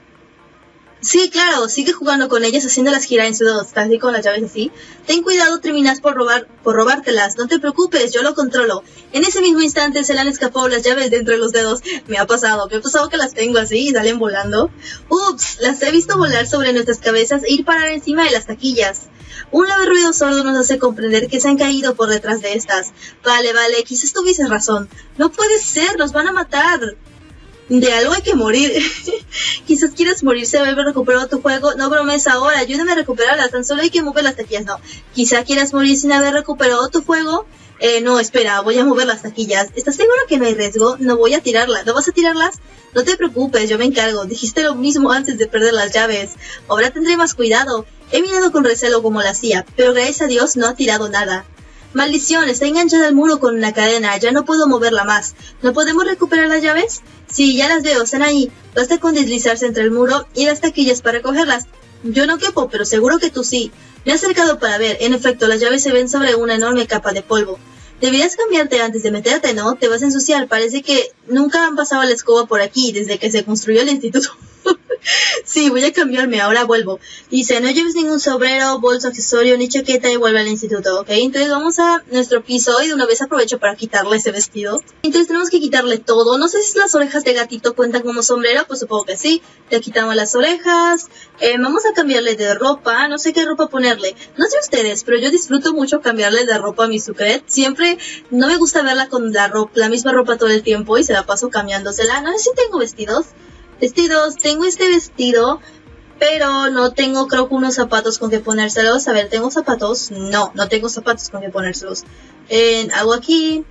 Sí, claro, sigue jugando con ellas, haciéndolas girar en su dedo, casi con las llaves así. Ten cuidado, terminas por robar, por robártelas, no te preocupes, yo lo controlo. En ese mismo instante se le han escapado las llaves dentro de los dedos. Me ha pasado, me ha pasado que las tengo así y salen volando. Ups, las he visto volar sobre nuestras cabezas e ir parar encima de las taquillas. Un leve ruido sordo nos hace comprender que se han caído por detrás de estas. Vale, vale, quizás tuvieses razón. No puede ser, nos van a matar. De algo hay que morir. Quizás quieras morirse de haber recuperado tu juego. No bromes ahora, ayúdame a recuperarlas. Tan solo hay que mover las taquillas. No. Quizá quieras morir sin haber recuperado tu juego. Eh, no, espera, voy a mover las taquillas. ¿Estás seguro que no hay riesgo? No voy a tirarlas. ¿No vas a tirarlas? No te preocupes, yo me encargo. Dijiste lo mismo antes de perder las llaves. Ahora tendré más cuidado. He mirado con recelo como la hacía, pero gracias a Dios no ha tirado nada. Maldición, está enganchada al muro con una cadena, ya no puedo moverla más. ¿No podemos recuperar las llaves? Sí, ya las veo, están ahí. Basta con deslizarse entre el muro y las taquillas para cogerlas. Yo no quepo, pero seguro que tú sí. Me he acercado para ver, en efecto, las llaves se ven sobre una enorme capa de polvo. Deberías cambiarte antes de meterte, ¿no? Te vas a ensuciar, parece que nunca han pasado la escoba por aquí desde que se construyó el instituto. Sí, voy a cambiarme, ahora vuelvo. Dice, no lleves ningún sombrero, bolso, accesorio, ni chaqueta y vuelve al instituto, ¿ok? Entonces vamos a nuestro piso y de una vez aprovecho para quitarle ese vestido. Entonces tenemos que quitarle todo. No sé si las orejas de gatito cuentan como sombrero, pues supongo que sí. Le quitamos las orejas. Eh, vamos a cambiarle de ropa, no sé qué ropa ponerle. No sé ustedes, pero yo disfruto mucho cambiarle de ropa a mi Sucret. Siempre no me gusta verla con la, ropa, la misma ropa todo el tiempo y se la paso cambiándosela. No sé si tengo vestidos. Vestidos, tengo este vestido, pero no tengo creo que unos zapatos con que ponérselos. A ver, ¿tengo zapatos? No, no tengo zapatos con que ponérselos. En, hago aquí.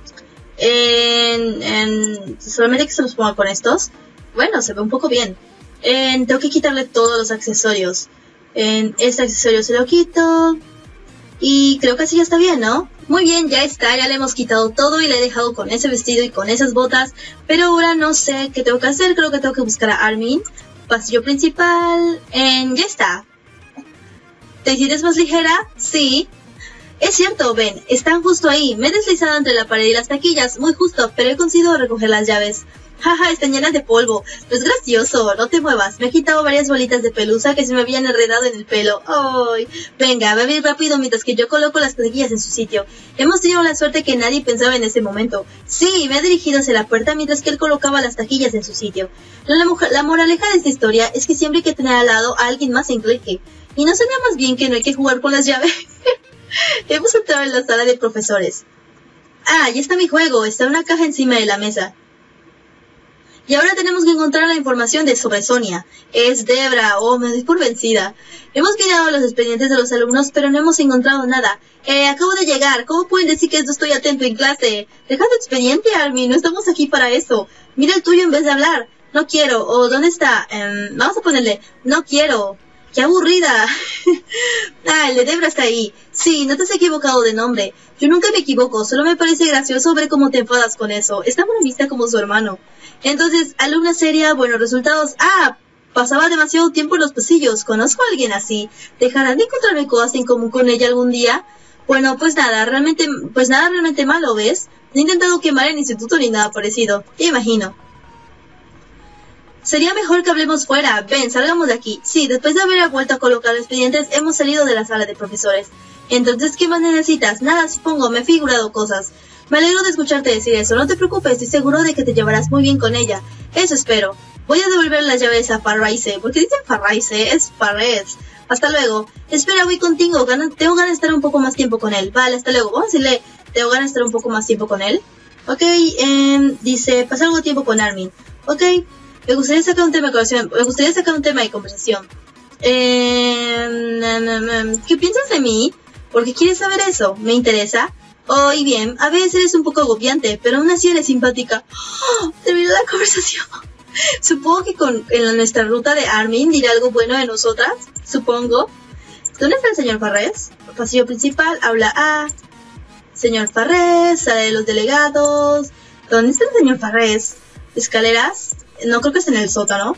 En, en, solamente que se los ponga con estos. Bueno, se ve un poco bien. En, tengo que quitarle todos los accesorios. En, este accesorio se lo quito. Y creo que así ya está bien, ¿no? Muy bien, ya está, ya le hemos quitado todo y le he dejado con ese vestido y con esas botas. Pero ahora no sé qué tengo que hacer, creo que tengo que buscar a Armin. Pasillo principal, en, ya está. ¿Te sientes más ligera? Sí. Es cierto, ven, están justo ahí. Me he deslizado entre la pared y las taquillas, muy justo, pero he conseguido recoger las llaves. Jaja, están llenas de polvo. No es gracioso, no te muevas. Me he quitado varias bolitas de pelusa que se me habían enredado en el pelo. ¡Ay! Venga, ve bien rápido mientras que yo coloco las taquillas en su sitio. Hemos tenido la suerte que nadie pensaba en ese momento. Sí, me he dirigido hacia la puerta mientras que él colocaba las taquillas en su sitio. La, mujer, la moraleja de esta historia es que siempre hay que tener al lado a alguien más enclenque. ¿Y no sería más bien que no hay que jugar con las llaves? Hemos entrado en la sala de profesores. Ah, ya está mi juego. Está una caja encima de la mesa. Y ahora tenemos que encontrar la información de sobre Sonia. Es Debra. Oh, me doy por vencida. Hemos mirado los expedientes de los alumnos, pero no hemos encontrado nada. Eh, acabo de llegar. ¿Cómo pueden decir que no estoy atento en clase? Deja tu expediente, Armin. No estamos aquí para eso. Mira el tuyo en vez de hablar. No quiero. O, ¿dónde está? Um, vamos a ponerle. No quiero. ¡Qué aburrida! Ah, el de Debra está ahí. Sí, no te has equivocado de nombre. Yo nunca me equivoco, solo me parece gracioso ver cómo te enfadas con eso. Es tan bromista como su hermano. Entonces, alumna seria, buenos resultados. Ah, pasaba demasiado tiempo en los pasillos. Conozco a alguien así. ¿Dejarán de encontrarme cosas en común con ella algún día? Bueno, pues nada, realmente, pues nada realmente malo, ¿ves? No he intentado quemar el instituto ni nada parecido. Te imagino. Sería mejor que hablemos fuera. Ven, salgamos de aquí. Sí, después de haber vuelto a colocar los expedientes, hemos salido de la sala de profesores. Entonces, ¿qué más necesitas? Nada, supongo, me he figurado cosas. Me alegro de escucharte decir eso. No te preocupes, estoy seguro de que te llevarás muy bien con ella. Eso espero. Voy a devolver las llaves a Farraise. ¿Por qué dicen Farraise? Es Farrez. Hasta luego. Espera, voy contigo. Gana, tengo ganas de estar un poco más tiempo con él. Vale, hasta luego. Vamos a decirle, tengo ganas de estar un poco más tiempo con él. Ok, eh, dice, pasar algo de tiempo con Armin. Ok. Me gustaría sacar un tema de conversación. Me gustaría sacar un tema de conversación. Eh, ¿Qué piensas de mí? ¿Por qué quieres saber eso? ¿Me interesa? Oh, y bien, a veces eres un poco agobiante, pero aún así eres simpática. ¡Oh! Terminó la conversación. Supongo que con en nuestra ruta de Armin dirá algo bueno de nosotras, supongo. ¿Dónde está el señor Farrés? Pasillo principal, habla A. Señor Farrés, sala de los delegados. ¿Dónde está el señor Farrés? ¿Escaleras? No creo que esté en el sótano.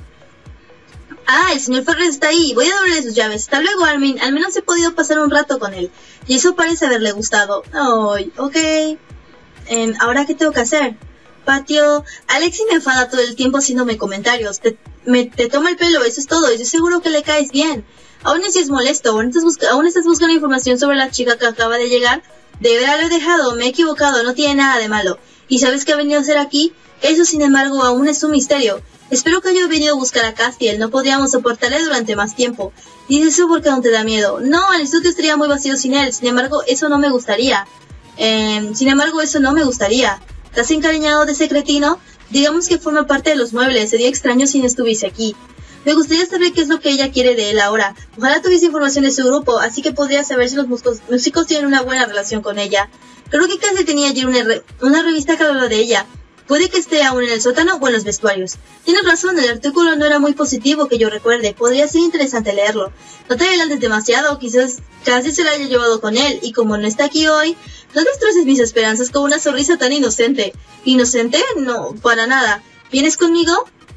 Ah, el señor Farrés está ahí. Voy a darle sus llaves. Hasta luego, Armin. Al menos he podido pasar un rato con él. Y eso parece haberle gustado. Ay, oh, ok. Eh, ¿Ahora qué tengo que hacer? Patio. Alexi me enfada todo el tiempo haciéndome comentarios. Te, me, te toma el pelo, eso es todo. Estoy seguro que le caes bien. Aún así es molesto. Aún estás, busca aún estás buscando información sobre la chica que acaba de llegar. De haberlo dejado. Me he equivocado. No tiene nada de malo. ¿Y sabes qué ha venido a hacer aquí? Eso, sin embargo, aún es un misterio. Espero que haya venido a buscar a Castiel. No podríamos soportarle durante más tiempo. Dices eso porque aún te da miedo. No, el estudio estaría muy vacío sin él. Sin embargo, eso no me gustaría. Eh, sin embargo, eso no me gustaría. ¿Estás encariñado de ese cretino? Digamos que forma parte de los muebles. Sería extraño si no estuviese aquí. Me gustaría saber qué es lo que ella quiere de él ahora. Ojalá tuviese información de su grupo, así que podría saber si los músicos, músicos tienen una buena relación con ella. Creo que casi tenía ayer una, re, una revista que hablaba de ella. Puede que esté aún en el sótano o en los vestuarios. Tienes razón, el artículo no era muy positivo que yo recuerde. Podría ser interesante leerlo. No te adelantes demasiado, quizás casi se la haya llevado con él. Y como no está aquí hoy, no destroces mis esperanzas con una sonrisa tan inocente. ¿Inocente? No, para nada. ¿Vienes conmigo?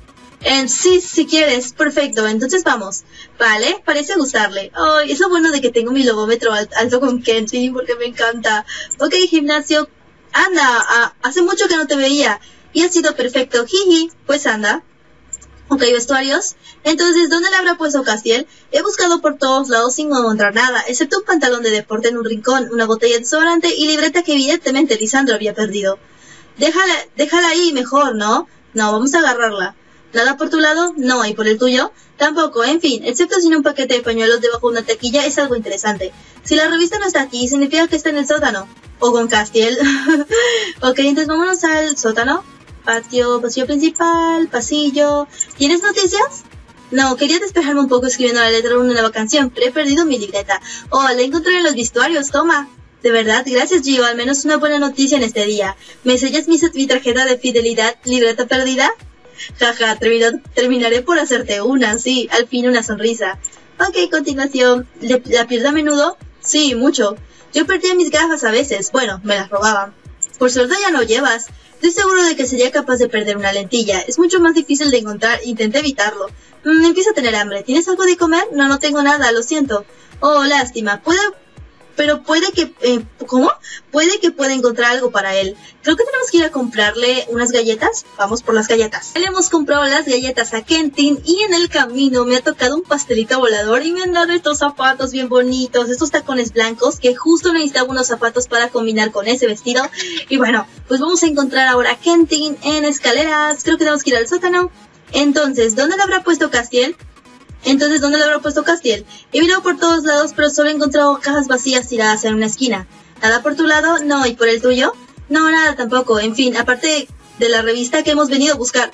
Eh, sí, si quieres, perfecto, entonces vamos. Vale, parece gustarle. Oh, es lo bueno de que tengo mi logómetro alto con Kenty, porque me encanta. Ok, gimnasio. Anda, ah, hace mucho que no te veía. Y ha sido perfecto, jiji. Pues anda. Ok, vestuarios. Entonces, ¿dónde le habrá puesto Castiel? He buscado por todos lados sin encontrar nada, excepto un pantalón de deporte en un rincón, una botella de desodorante y libreta que evidentemente Lisandro había perdido. Déjala, déjala ahí mejor, ¿no? No, vamos a agarrarla. ¿Nada por tu lado? No. ¿Y por el tuyo? Tampoco. En fin, excepto sin un paquete de pañuelos debajo de una taquilla, es algo interesante. Si la revista no está aquí, significa que está en el sótano. O con Castiel. Ok, entonces vámonos al sótano. Patio, pasillo principal, pasillo. ¿Tienes noticias? No, quería despejarme un poco escribiendo la letra de una nueva canción, pero he perdido mi libreta. Oh, la encontré en los vestuarios, toma. De verdad, gracias Gio, al menos una buena noticia en este día. ¿Me sellas mi, mi tarjeta de fidelidad, libreta perdida? Jaja, termino, terminaré por hacerte una, sí, al fin una sonrisa. Ok, continuación. ¿Le, ¿La pierdo a menudo? Sí, mucho. Yo perdía mis gafas a veces, bueno, me las robaban. Por suerte ya no llevas. Estoy seguro de que sería capaz de perder una lentilla. Es mucho más difícil de encontrar, intenté evitarlo. Mm, empiezo a tener hambre. ¿Tienes algo de comer? No, no tengo nada, lo siento. Oh, lástima. ¿Puedo...? Pero puede que... Eh, ¿Cómo? Puede que pueda encontrar algo para él. Creo que tenemos que ir a comprarle unas galletas. Vamos por las galletas. Le hemos comprado las galletas a Kentin y en el camino me ha tocado un pastelito volador y me han dado estos zapatos bien bonitos, estos tacones blancos que justo necesitaba unos zapatos para combinar con ese vestido. Y bueno, pues vamos a encontrar ahora a Kentin en escaleras. Creo que tenemos que ir al sótano. Entonces, ¿dónde le habrá puesto Castiel? Entonces, ¿dónde le habrá puesto Castiel? He mirado por todos lados, pero solo he encontrado cajas vacías tiradas en una esquina. ¿Nada por tu lado? No. ¿Y por el tuyo? No, nada tampoco. En fin, aparte de la revista que hemos venido a buscar.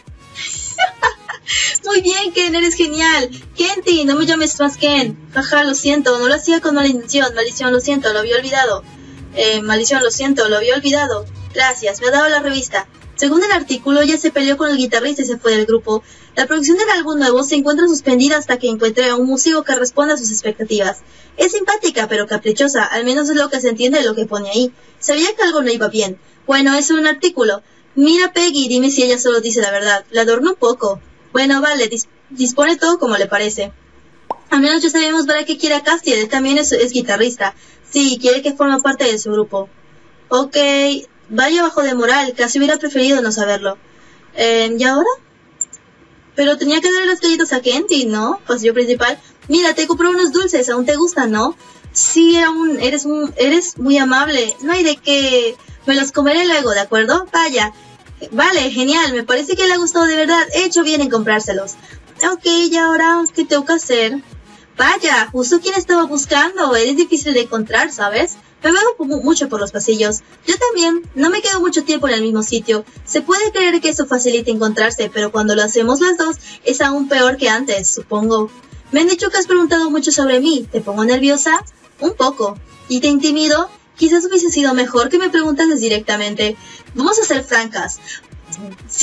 Muy bien, Ken, eres genial. Kenty, no me llames más Ken. Jaja, lo siento, no lo hacía con mala intención. Maldición, lo siento, lo había olvidado. Eh, maldición, lo siento, lo había olvidado. Gracias, me ha dado la revista. Según el artículo, ella se peleó con el guitarrista y se fue del grupo. La producción del álbum nuevo se encuentra suspendida hasta que encuentre a un músico que responda a sus expectativas. Es simpática, pero caprichosa, al menos es lo que se entiende de lo que pone ahí. Sabía que algo no iba bien. Bueno, es un artículo. Mira, Peggy, dime si ella solo dice la verdad. La adorno un poco. Bueno, vale, dis dispone todo como le parece. Al menos ya sabemos para qué quiere a Castiel, él también es, es guitarrista. Sí, quiere que forme parte de su grupo. Ok, vaya bajo de moral, casi hubiera preferido no saberlo. Eh, ¿Y ahora? Pero tenía que darle las galletas a Kenty, ¿no? Pasillo principal. Mira, te compré unos dulces, aún te gustan, ¿no? Sí, aún eres, un, eres muy amable. No hay de qué. Me los comeré luego, ¿de acuerdo? Vaya. Vale, genial, me parece que le ha gustado de verdad. He hecho bien en comprárselos. Ok, ¿y ahora qué tengo que hacer? Vaya, justo quien estaba buscando. Eres difícil de encontrar, ¿sabes? Me muevo mucho por los pasillos. Yo también. No me quedo mucho tiempo en el mismo sitio. Se puede creer que eso facilita encontrarse, pero cuando lo hacemos las dos, es aún peor que antes, supongo. Me han dicho que has preguntado mucho sobre mí. ¿Te pongo nerviosa? Un poco. ¿Y te intimido? Quizás hubiese sido mejor que me preguntases directamente. Vamos a ser francas. Sí,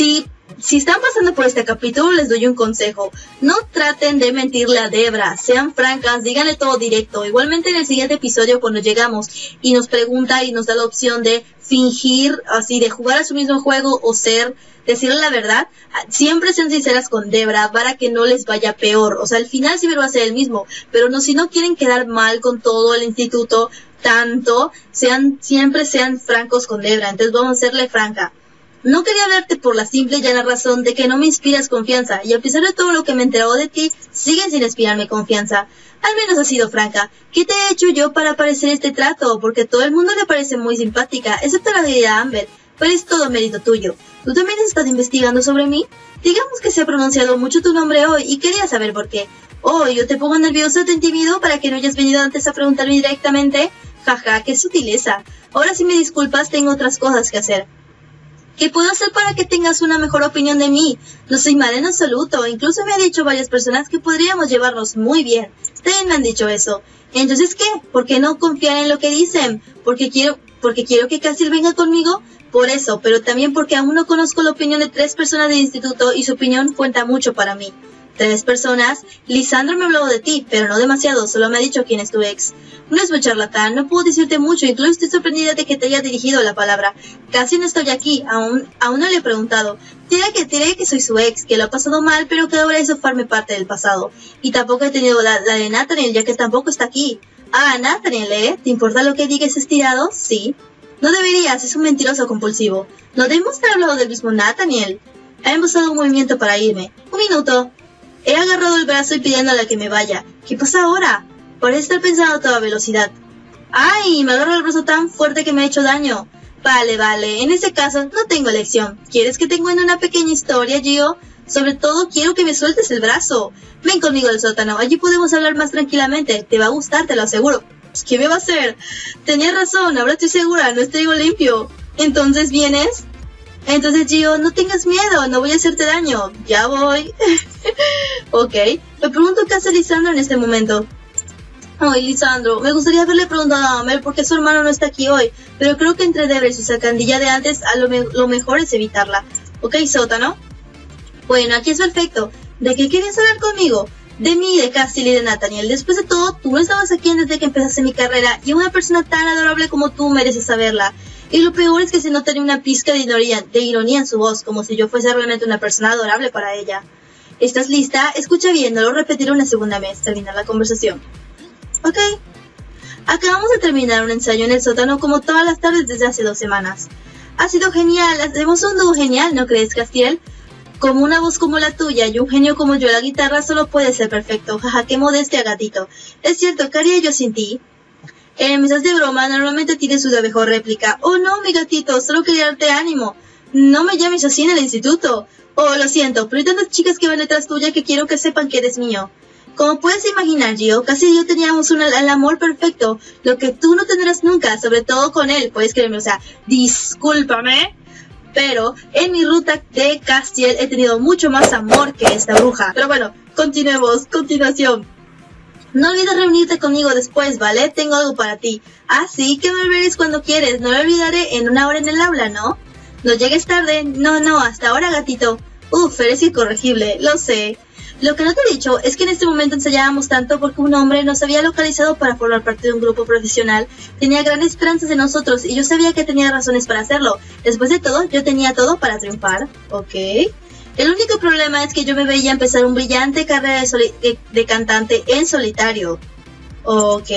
si están pasando por este capítulo, les doy un consejo. No traten de mentirle a Debra. Sean francas, díganle todo directo. Igualmente en el siguiente episodio, cuando llegamos y nos pregunta y nos da la opción de fingir, así, de jugar a su mismo juego o ser, decirle la verdad, siempre sean sinceras con Debra para que no les vaya peor. O sea, al final siempre va a ser el mismo. Pero no, si no quieren quedar mal con todo el instituto, tanto, sean, siempre sean francos con Debra. Entonces vamos a serle franca. No quería hablarte por la simple y llana razón de que no me inspiras confianza, y a pesar de todo lo que me he enterado de ti, sigues sin inspirarme confianza. Al menos has sido franca. ¿Qué te he hecho yo para parecer este trato? Porque todo el mundo le parece muy simpática, excepto la querida Amber, pero es todo mérito tuyo. ¿Tú también has estado investigando sobre mí? Digamos que se ha pronunciado mucho tu nombre hoy, y quería saber por qué. Oh, yo te pongo nervioso, te intimido para que no hayas venido antes a preguntarme directamente. Jaja, qué sutileza. Ahora si me disculpas, tengo otras cosas que hacer. ¿Qué puedo hacer para que tengas una mejor opinión de mí? No soy mal en absoluto. Incluso me han dicho varias personas que podríamos llevarnos muy bien. También me han dicho eso. Entonces, ¿qué? ¿Por qué no confiar en lo que dicen? ¿Porque quiero, porque quiero que Castiel venga conmigo? Por eso, pero también porque aún no conozco la opinión de tres personas del instituto y su opinión cuenta mucho para mí. Tres personas. Lisandro me habló de ti, pero no demasiado, solo me ha dicho quién es tu ex. No es muy charlatán, no puedo decirte mucho, incluso estoy sorprendida de que te haya dirigido la palabra. Casi no estoy aquí, aún, aún no le he preguntado. Diré que, diré que soy su ex, que lo ha pasado mal, pero que ahora eso forme parte del pasado. Y tampoco he tenido la, la de Nathaniel, ya que tampoco está aquí. Ah, Nathaniel, ¿eh? ¿Te importa lo que digas estirado? Sí. No deberías, es un mentiroso compulsivo. No debemos haber hablado del mismo Nathaniel. Ha empezado un movimiento para irme. Un minuto. He agarrado el brazo y pidiéndole que me vaya. ¿Qué pasa ahora? Parece estar pensando a toda velocidad. ¡Ay! Me agarra el brazo tan fuerte que me ha hecho daño. Vale, vale. En ese caso, no tengo elección. ¿Quieres que te cuente una pequeña historia, Gio? Sobre todo, quiero que me sueltes el brazo. Ven conmigo al sótano. Allí podemos hablar más tranquilamente. Te va a gustar, te lo aseguro. ¿Qué me va a hacer? Tenías razón. Ahora estoy segura. No estoy limpio. ¿Entonces vienes? Entonces, Gio, no tengas miedo, no voy a hacerte daño. Ya voy. Ok. Me pregunto qué hace Lisandro en este momento. Ay, Lisandro, me gustaría haberle preguntado a Amber por qué su hermano no está aquí hoy, pero creo que entre Debra y su sacandilla de antes, a lo, me lo mejor es evitarla. Ok, sótano. Bueno, aquí es perfecto. ¿De qué querías hablar conmigo? De mí, de Castiel y de Nathaniel. Después de todo, tú no estabas aquí desde que empezaste mi carrera, y una persona tan adorable como tú merece saberla. Y lo peor es que se nota una pizca de ironía, de ironía en su voz, como si yo fuese realmente una persona adorable para ella. ¿Estás lista? Escucha bien, no lo repetiré una segunda vez. Terminar la conversación. Ok. Acabamos de terminar un ensayo en el sótano como todas las tardes desde hace dos semanas. Ha sido genial, hacemos un dúo genial, ¿no crees, Castiel? Como una voz como la tuya y un genio como yo a la guitarra solo puede ser perfecto. Jaja, qué modestia, gatito. Es cierto, ¿qué haría yo sin ti? Eh, me estás de broma, normalmente tienes una mejor réplica. Oh no, mi gatito, solo quería darte ánimo. No me llames así en el instituto. Oh, lo siento, pero hay tantas chicas que van detrás tuya que quiero que sepan que eres mío. Como puedes imaginar, Gio, casi y yo teníamos un, el amor perfecto, lo que tú no tendrás nunca, sobre todo con él, puedes creerme, o sea, discúlpame, pero en mi ruta de Castiel he tenido mucho más amor que esta bruja. Pero bueno, continuemos, continuación. No olvides reunirte conmigo después, ¿vale? Tengo algo para ti. Ah, sí, que me olvides cuando quieres, no lo olvidaré en una hora en el aula, ¿no? No llegues tarde, no, no, hasta ahora, gatito. Uf, eres incorregible, lo sé. Lo que no te he dicho es que en este momento ensayábamos tanto porque un hombre nos había localizado para formar parte de un grupo profesional, tenía grandes esperanzas en nosotros y yo sabía que tenía razones para hacerlo. Después de todo, yo tenía todo para triunfar, ¿ok? El único problema es que yo me veía empezar un brillante carrera de, de, de cantante en solitario. ¿Ok?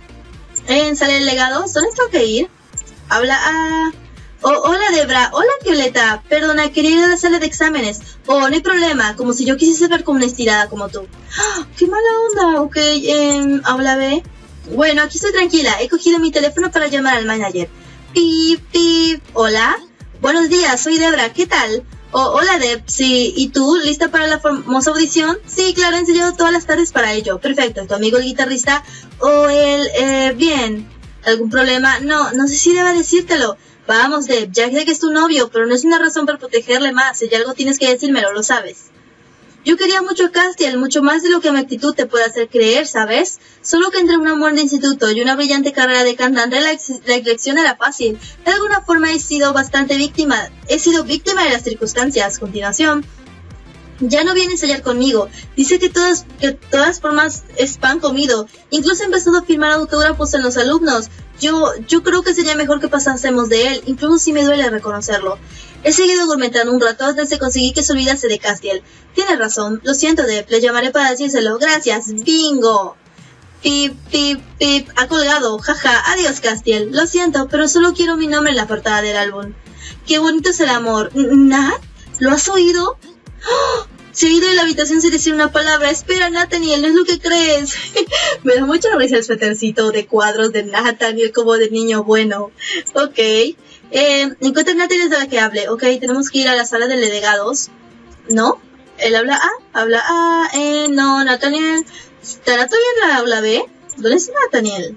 ¿En sala de legados? ¿Dónde tengo que ir? Habla a... Oh, hola Debra, hola Violeta, perdona, quería ir a la sala de exámenes. Oh, no hay problema, como si yo quisiese ver como una estirada como tú. ¡Oh, qué mala onda! Ok, eh, habla B. Bueno, aquí estoy tranquila, he cogido mi teléfono para llamar al manager. Pip, pip, hola. Buenos días, soy Debra, ¿qué tal? Oh, hola Deb, sí, ¿y tú? ¿Lista para la famosa audición? Sí, claro, he ensayado todas las tardes para ello. Perfecto, ¿tu amigo el guitarrista? Oh, él, eh, bien. ¿Algún problema? No, no sé si deba decírtelo. Vamos, Deb, ya sé que es tu novio, pero no es una razón para protegerle más. Si hay algo tienes que decírmelo, lo sabes. Yo quería mucho a Castiel, mucho más de lo que mi actitud te puede hacer creer, ¿sabes? Solo que entre un amor de instituto y una brillante carrera de cantante, la, ex la elección era fácil. De alguna forma he sido bastante víctima, he sido víctima de las circunstancias. A continuación, ya no viene a ensayar conmigo. Dice que todas, que todas formas es pan comido. Incluso ha empezado a firmar autógrafos en los alumnos. Yo, yo creo que sería mejor que pasásemos de él, incluso si me duele reconocerlo. He seguido argumentando un rato hasta que conseguí que se olvidase de Castiel. Tienes razón, lo siento, Deb, le llamaré para decírselo. Gracias, bingo. Pip, pip, pip, ha colgado, jaja, adiós Castiel. Lo siento, pero solo quiero mi nombre en la portada del álbum. Qué bonito es el amor. ¿Nat? ¿Lo has oído? ¡Oh! Se ha ido de la habitación sin decir una palabra. Espera, Nathaniel, no es lo que crees. Me da mucha risa el suétercito de cuadros de Nathaniel como de niño bueno. Ok. Eh, encuentra a Nathaniel de la que hable. Ok, tenemos que ir a la sala de delegados. ¿No? Él habla A, habla A, eh, no, Nathaniel. ¿Estará todavía en la aula B? ¿Dónde está Nathaniel?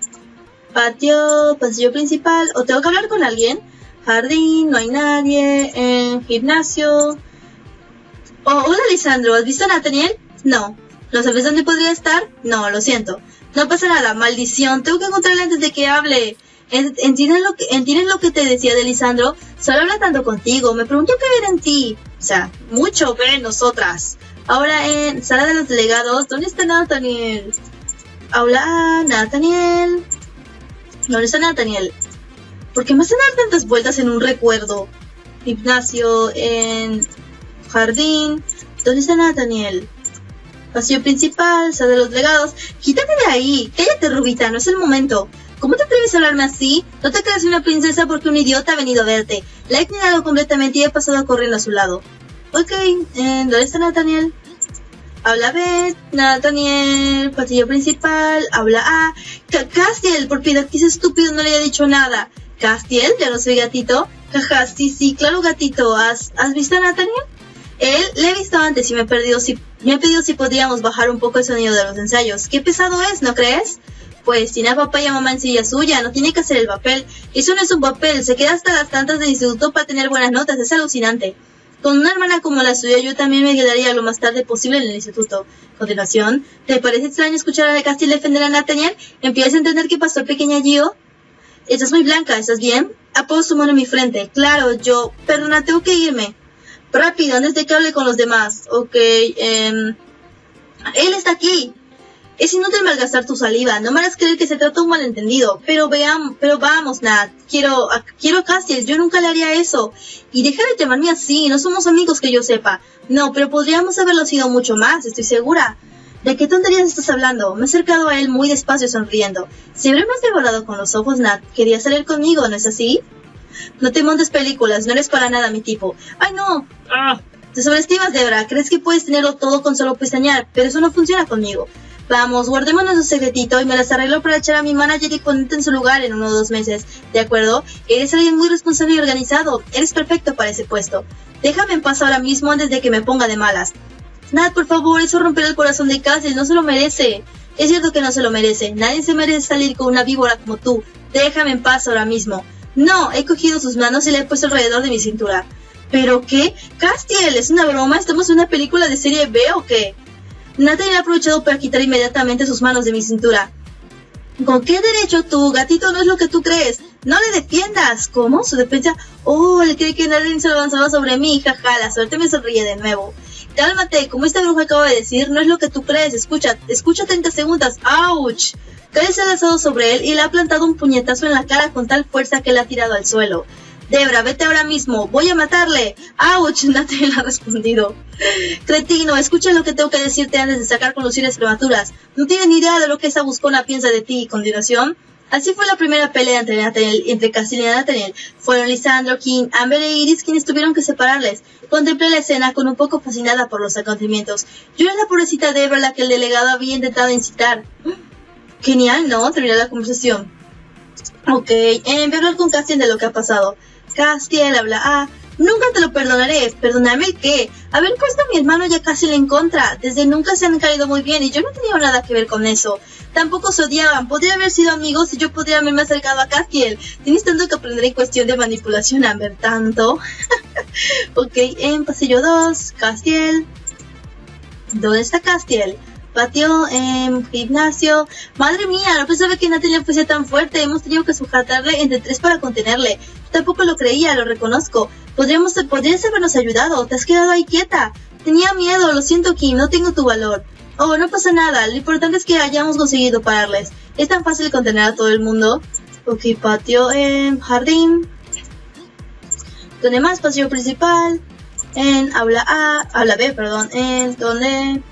Patio, pasillo principal. ¿O tengo que hablar con alguien? Jardín, no hay nadie. Eh, gimnasio. Oh, hola Lisandro, ¿has visto a Nathaniel? No. ¿No sabes dónde podría estar? No, lo siento. No pasa nada, maldición, tengo que encontrarle antes de que hable. ¿Entiendes lo que, ¿entiendes lo que te decía de Lisandro? Solo habla tanto contigo, me pregunto qué ver en ti. O sea, mucho ver en nosotras. Ahora en sala de los delegados, ¿dónde está Nathaniel? Hola, Nathaniel. ¿Dónde está Nathaniel? ¿Por qué me hacen dar tantas vueltas en un recuerdo? Gimnasio, en... Jardín. ¿Dónde está Nathaniel? Pasillo principal, sala de los delegados. Quítate de ahí. Cállate, Rubita, no es el momento. ¿Cómo te atreves a hablarme así? No te creas una princesa porque un idiota ha venido a verte. La he ignorado completamente y he pasado corriendo a su lado. Ok, eh, ¿dónde está Nathaniel? Habla B, Nathaniel, pasillo principal, habla A. Castiel, por piedad, que ese estúpido no le haya dicho nada. Castiel, ya no soy gatito. Jaja, sí, sí, claro, gatito. ¿Has, ¿has visto a Nathaniel? Él le he visto antes y me, he perdido si, me ha pedido si podríamos bajar un poco el sonido de los ensayos. Qué pesado es, ¿no crees? Pues tiene a papá y a mamá en silla suya, no tiene que hacer el papel. Eso no es un papel, se queda hasta las tantas del instituto para tener buenas notas, es alucinante. Con una hermana como la suya yo también me quedaría lo más tarde posible en el instituto. A continuación, ¿te parece extraño escuchar a Castiel defender a Nathaniel? ¿Empiezas a entender qué pasó, pequeña Gio? Estás muy blanca, ¿estás bien? Apoyo su mano en mi frente. Claro, yo... Perdona, tengo que irme. Rápido, antes de que hable con los demás. Ok, eh, él está aquí. Es inútil malgastar tu saliva. No me harás creer que se trata de un malentendido. Pero veamos, pero vamos, Nat. Quiero, a, quiero a Castiel. Yo nunca le haría eso. Y deja de llamarme así. No somos amigos que yo sepa. No, pero podríamos haberlo sido mucho más. Estoy segura. ¿De qué tonterías estás hablando? Me he acercado a él muy despacio sonriendo. Siempre me has devorado con los ojos, Nat. Querías salir conmigo, ¿no es así? No te montes películas, no eres para nada mi tipo. ¡Ay, no! ¡Ah! Te sobreestimas, Debra. Crees que puedes tenerlo todo con solo pestañear, pero eso no funciona conmigo. Vamos, guardémonos un secretito y me las arreglo para echar a mi manager y ponerte en su lugar en uno o dos meses. ¿De acuerdo? Eres alguien muy responsable y organizado. Eres perfecto para ese puesto. Déjame en paz ahora mismo antes de que me ponga de malas. Nat, por favor, eso romperá el corazón de Castiel. No se lo merece. Es cierto que no se lo merece. Nadie se merece salir con una víbora como tú. Déjame en paz ahora mismo. No, he cogido sus manos y le he puesto alrededor de mi cintura. ¿Pero qué? Castiel, ¿es una broma? ¿Estamos en una película de serie B o qué? Nathaniel ha aprovechado para quitar inmediatamente sus manos de mi cintura. ¿Con qué derecho tú, gatito? No es lo que tú crees. No le defiendas. ¿Cómo? ¿Su defensa? Oh, él cree que Nathaniel se avanzaba sobre mí. Jaja, la suerte me sonríe de nuevo. Cálmate, como esta bruja acaba de decir, no es lo que tú crees. Escucha, escucha treinta segundos. ¡Auch! Kyle se ha lanzado sobre él y le ha plantado un puñetazo en la cara con tal fuerza que le ha tirado al suelo. Debra, vete ahora mismo, voy a matarle. ¡Auch! Nathaniel ha respondido. Cretino, escucha lo que tengo que decirte antes de sacar conclusiones prematuras. No tienes ni idea de lo que esa buscona piensa de ti. Continuación. Así fue la primera pelea entre Nathaniel, entre Castiel y Nathaniel. Fueron Lisandro, King, Amber e Iris quienes tuvieron que separarles. Contemplé la escena con un poco fascinada por los acontecimientos. Yo era la pobrecita Debra la que el delegado había intentado incitar. Genial, ¿no? Terminó la conversación. Ok, eh, voy a hablar con Castiel de lo que ha pasado. Castiel, habla. Ah, nunca te lo perdonaré. ¿Perdonarme el qué? Haber puesto a mi hermano ya casi en contra. Desde nunca se han caído muy bien y yo no tenía nada que ver con eso. Tampoco se odiaban. Podría haber sido amigos y yo podría haberme acercado a Castiel. Tienes tanto que aprender en cuestión de manipulación, Amber. Tanto. Ok, en pasillo dos, Castiel. ¿Dónde está Castiel? Patio, eh, gimnasio. Madre mía, no pensaba que Natalie fuese tan fuerte. Hemos tenido que sujetarle entre tres para contenerle. Tampoco lo creía, lo reconozco. Podríamos, podrías habernos ayudado. Te has quedado ahí quieta. Tenía miedo, lo siento, Kim, no tengo tu valor. Oh, no pasa nada. Lo importante es que hayamos conseguido pararles. Es tan fácil contener a todo el mundo. Ok, patio, eh, jardín. ¿Dónde más? Pasillo principal. En aula A, aula B, perdón. En donde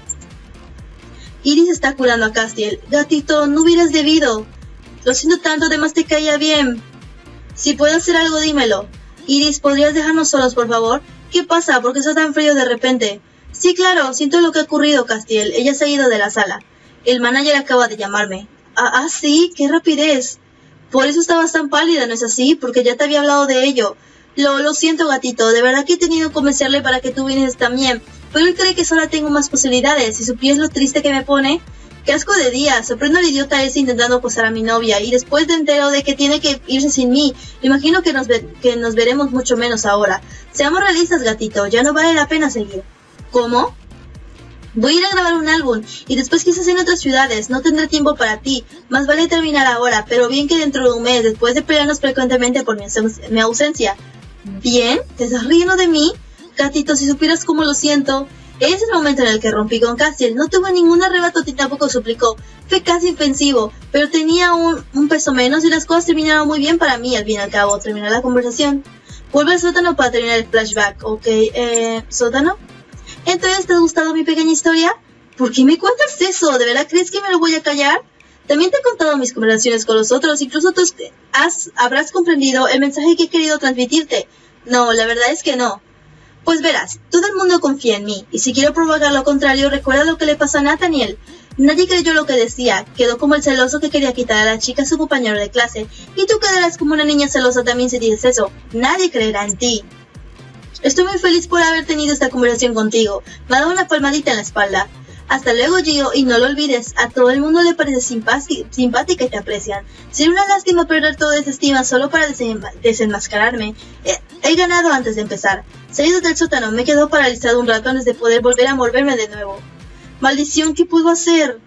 Iris está curando a Castiel. Gatito, no hubieras debido. Lo siento tanto, además te caía bien. Si puedo hacer algo, dímelo. Iris, ¿podrías dejarnos solos, por favor? ¿Qué pasa? ¿Por qué está tan frío de repente? Sí, claro, siento lo que ha ocurrido, Castiel. Ella se ha ido de la sala. El manager acaba de llamarme. Ah, ah, sí, qué rapidez. Por eso estabas tan pálida, ¿no es así? Porque ya te había hablado de ello. Lo, lo siento, gatito. De verdad que he tenido que convencerle para que tú vienes también. Pero él cree que solo tengo más posibilidades. Si supieras lo triste que me pone. Qué asco de día. Sorprendo al idiota ese intentando acosar a mi novia. Y después de entero de que tiene que irse sin mí. Imagino que nos, ve que nos veremos mucho menos ahora. Seamos realistas, gatito. Ya no vale la pena seguir. ¿Cómo? Voy a ir a grabar un álbum. Y después quizás en otras ciudades. No tendré tiempo para ti. Más vale terminar ahora. Pero bien que dentro de un mes. Después de pelearnos frecuentemente por mi, aus mi ausencia. ¿Bien? ¿Te estás riendo de mí? Gatito, si supieras cómo lo siento. Ese es el momento en el que rompí con Castiel. No tuve ningún arrebato ni tampoco suplicó. Fue casi ofensivo, pero tenía un, un peso menos y las cosas terminaron muy bien para mí. Al fin y al cabo, terminó la conversación. Vuelve al sótano para terminar el flashback. Ok, eh, ¿sótano? Entonces, ¿te ha gustado mi pequeña historia? ¿Por qué me cuentas eso? ¿De verdad crees que me lo voy a callar? También te he contado mis conversaciones con los otros. Incluso tú has, habrás comprendido el mensaje que he querido transmitirte. No, la verdad es que no. Pues verás, todo el mundo confía en mí, y si quiero provocar lo contrario, recuerda lo que le pasó a Nathaniel. Nadie creyó lo que decía, quedó como el celoso que quería quitar a la chica a su compañero de clase, y tú quedarás como una niña celosa también si dices eso. Nadie creerá en ti. Estoy muy feliz por haber tenido esta conversación contigo. Me ha dado una palmadita en la espalda. Hasta luego, Gio, y no lo olvides, a todo el mundo le parece simpática y te aprecian. Sería una lástima perder toda esa estima solo para desenmascararme. He, he ganado antes de empezar. Salido del sótano, me quedo paralizado un rato antes de poder volver a moverme de nuevo. Maldición, ¿qué puedo hacer?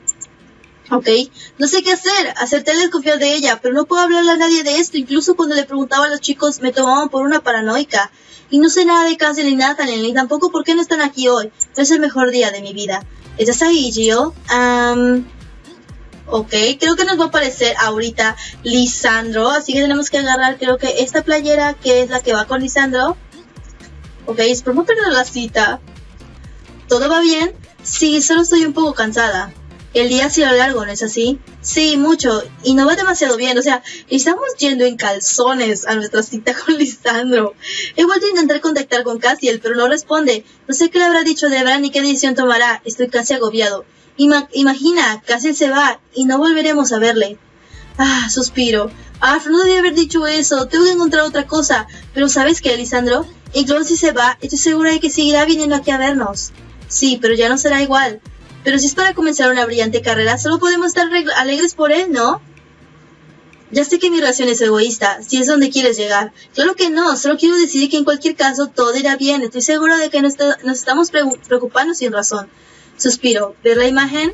Ok, no sé qué hacer, hacerte desconfiar de ella, pero no puedo hablarle a nadie de esto. Incluso cuando le preguntaba a los chicos me tomaban por una paranoica. Y no sé nada de Castiel ni Nathaniel, ni tampoco por qué no están aquí hoy. No es el mejor día de mi vida. ¿Estás ahí, Gio? Um, ok, creo que nos va a aparecer ahorita Lisandro, así que tenemos que agarrar, creo que esta playera, que es la que va con Lisandro. Ok, espero no perder la cita. ¿Todo va bien? Sí, solo estoy un poco cansada. El día ha sido largo, ¿no es así? Sí, mucho. Y no va demasiado bien. O sea, estamos yendo en calzones a nuestra cita con Lisandro. He vuelto a intentar contactar con Castiel, pero no responde. No sé qué le habrá dicho Debra ni qué decisión tomará. Estoy casi agobiado. Ima imagina, Castiel se va y no volveremos a verle. Ah, suspiro. Ah, no debía haber dicho eso. Tengo que encontrar otra cosa. Pero ¿sabes qué, Lisandro? Incluso si se va, estoy segura de que seguirá viniendo aquí a vernos. Sí, pero ya no será igual. Pero si es para comenzar una brillante carrera, solo podemos estar alegres por él, ¿no? Ya sé que mi relación es egoísta, si es donde quieres llegar. Claro que no, solo quiero decir que en cualquier caso todo irá bien. Estoy segura de que nos, nos estamos preocupando sin razón. Suspiro. ¿Ver la imagen?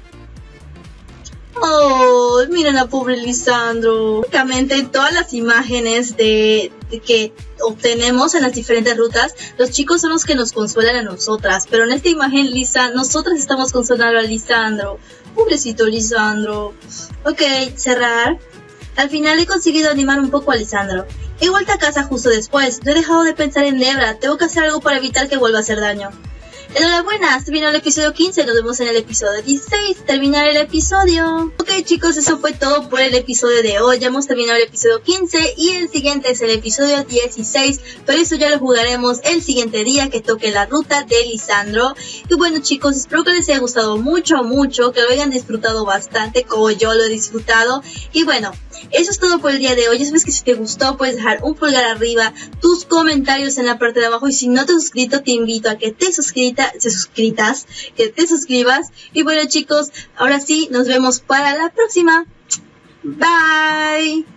Oh, miren a pobre Lisandro. Básicamente todas las imágenes de, de que obtenemos en las diferentes rutas, los chicos son los que nos consuelan a nosotras. Pero en esta imagen, Lisa, nosotras estamos consolando a Lisandro. Pobrecito Lisandro. Ok, cerrar. Al final he conseguido animar un poco a Lisandro. He vuelto a casa justo después. No he dejado de pensar en Debra. Tengo que hacer algo para evitar que vuelva a hacer daño. Enhorabuena, has terminado el episodio quince, nos vemos en el episodio dieciséis, terminar el episodio. Ok chicos, eso fue todo por el episodio de hoy, ya hemos terminado el episodio quince y el siguiente es el episodio dieciséis, pero eso ya lo jugaremos el siguiente día que toque la ruta de Lisandro. Y bueno chicos, espero que les haya gustado mucho, mucho, que lo hayan disfrutado bastante como yo lo he disfrutado. Y bueno, eso es todo por el día de hoy. Ya sabes que si te gustó puedes dejar un pulgar arriba, tus comentarios en la parte de abajo y si no te has suscrito te invito a que te suscritas te suscritas, que te suscribas. Y bueno chicos, ahora sí, nos vemos para la próxima. Bye.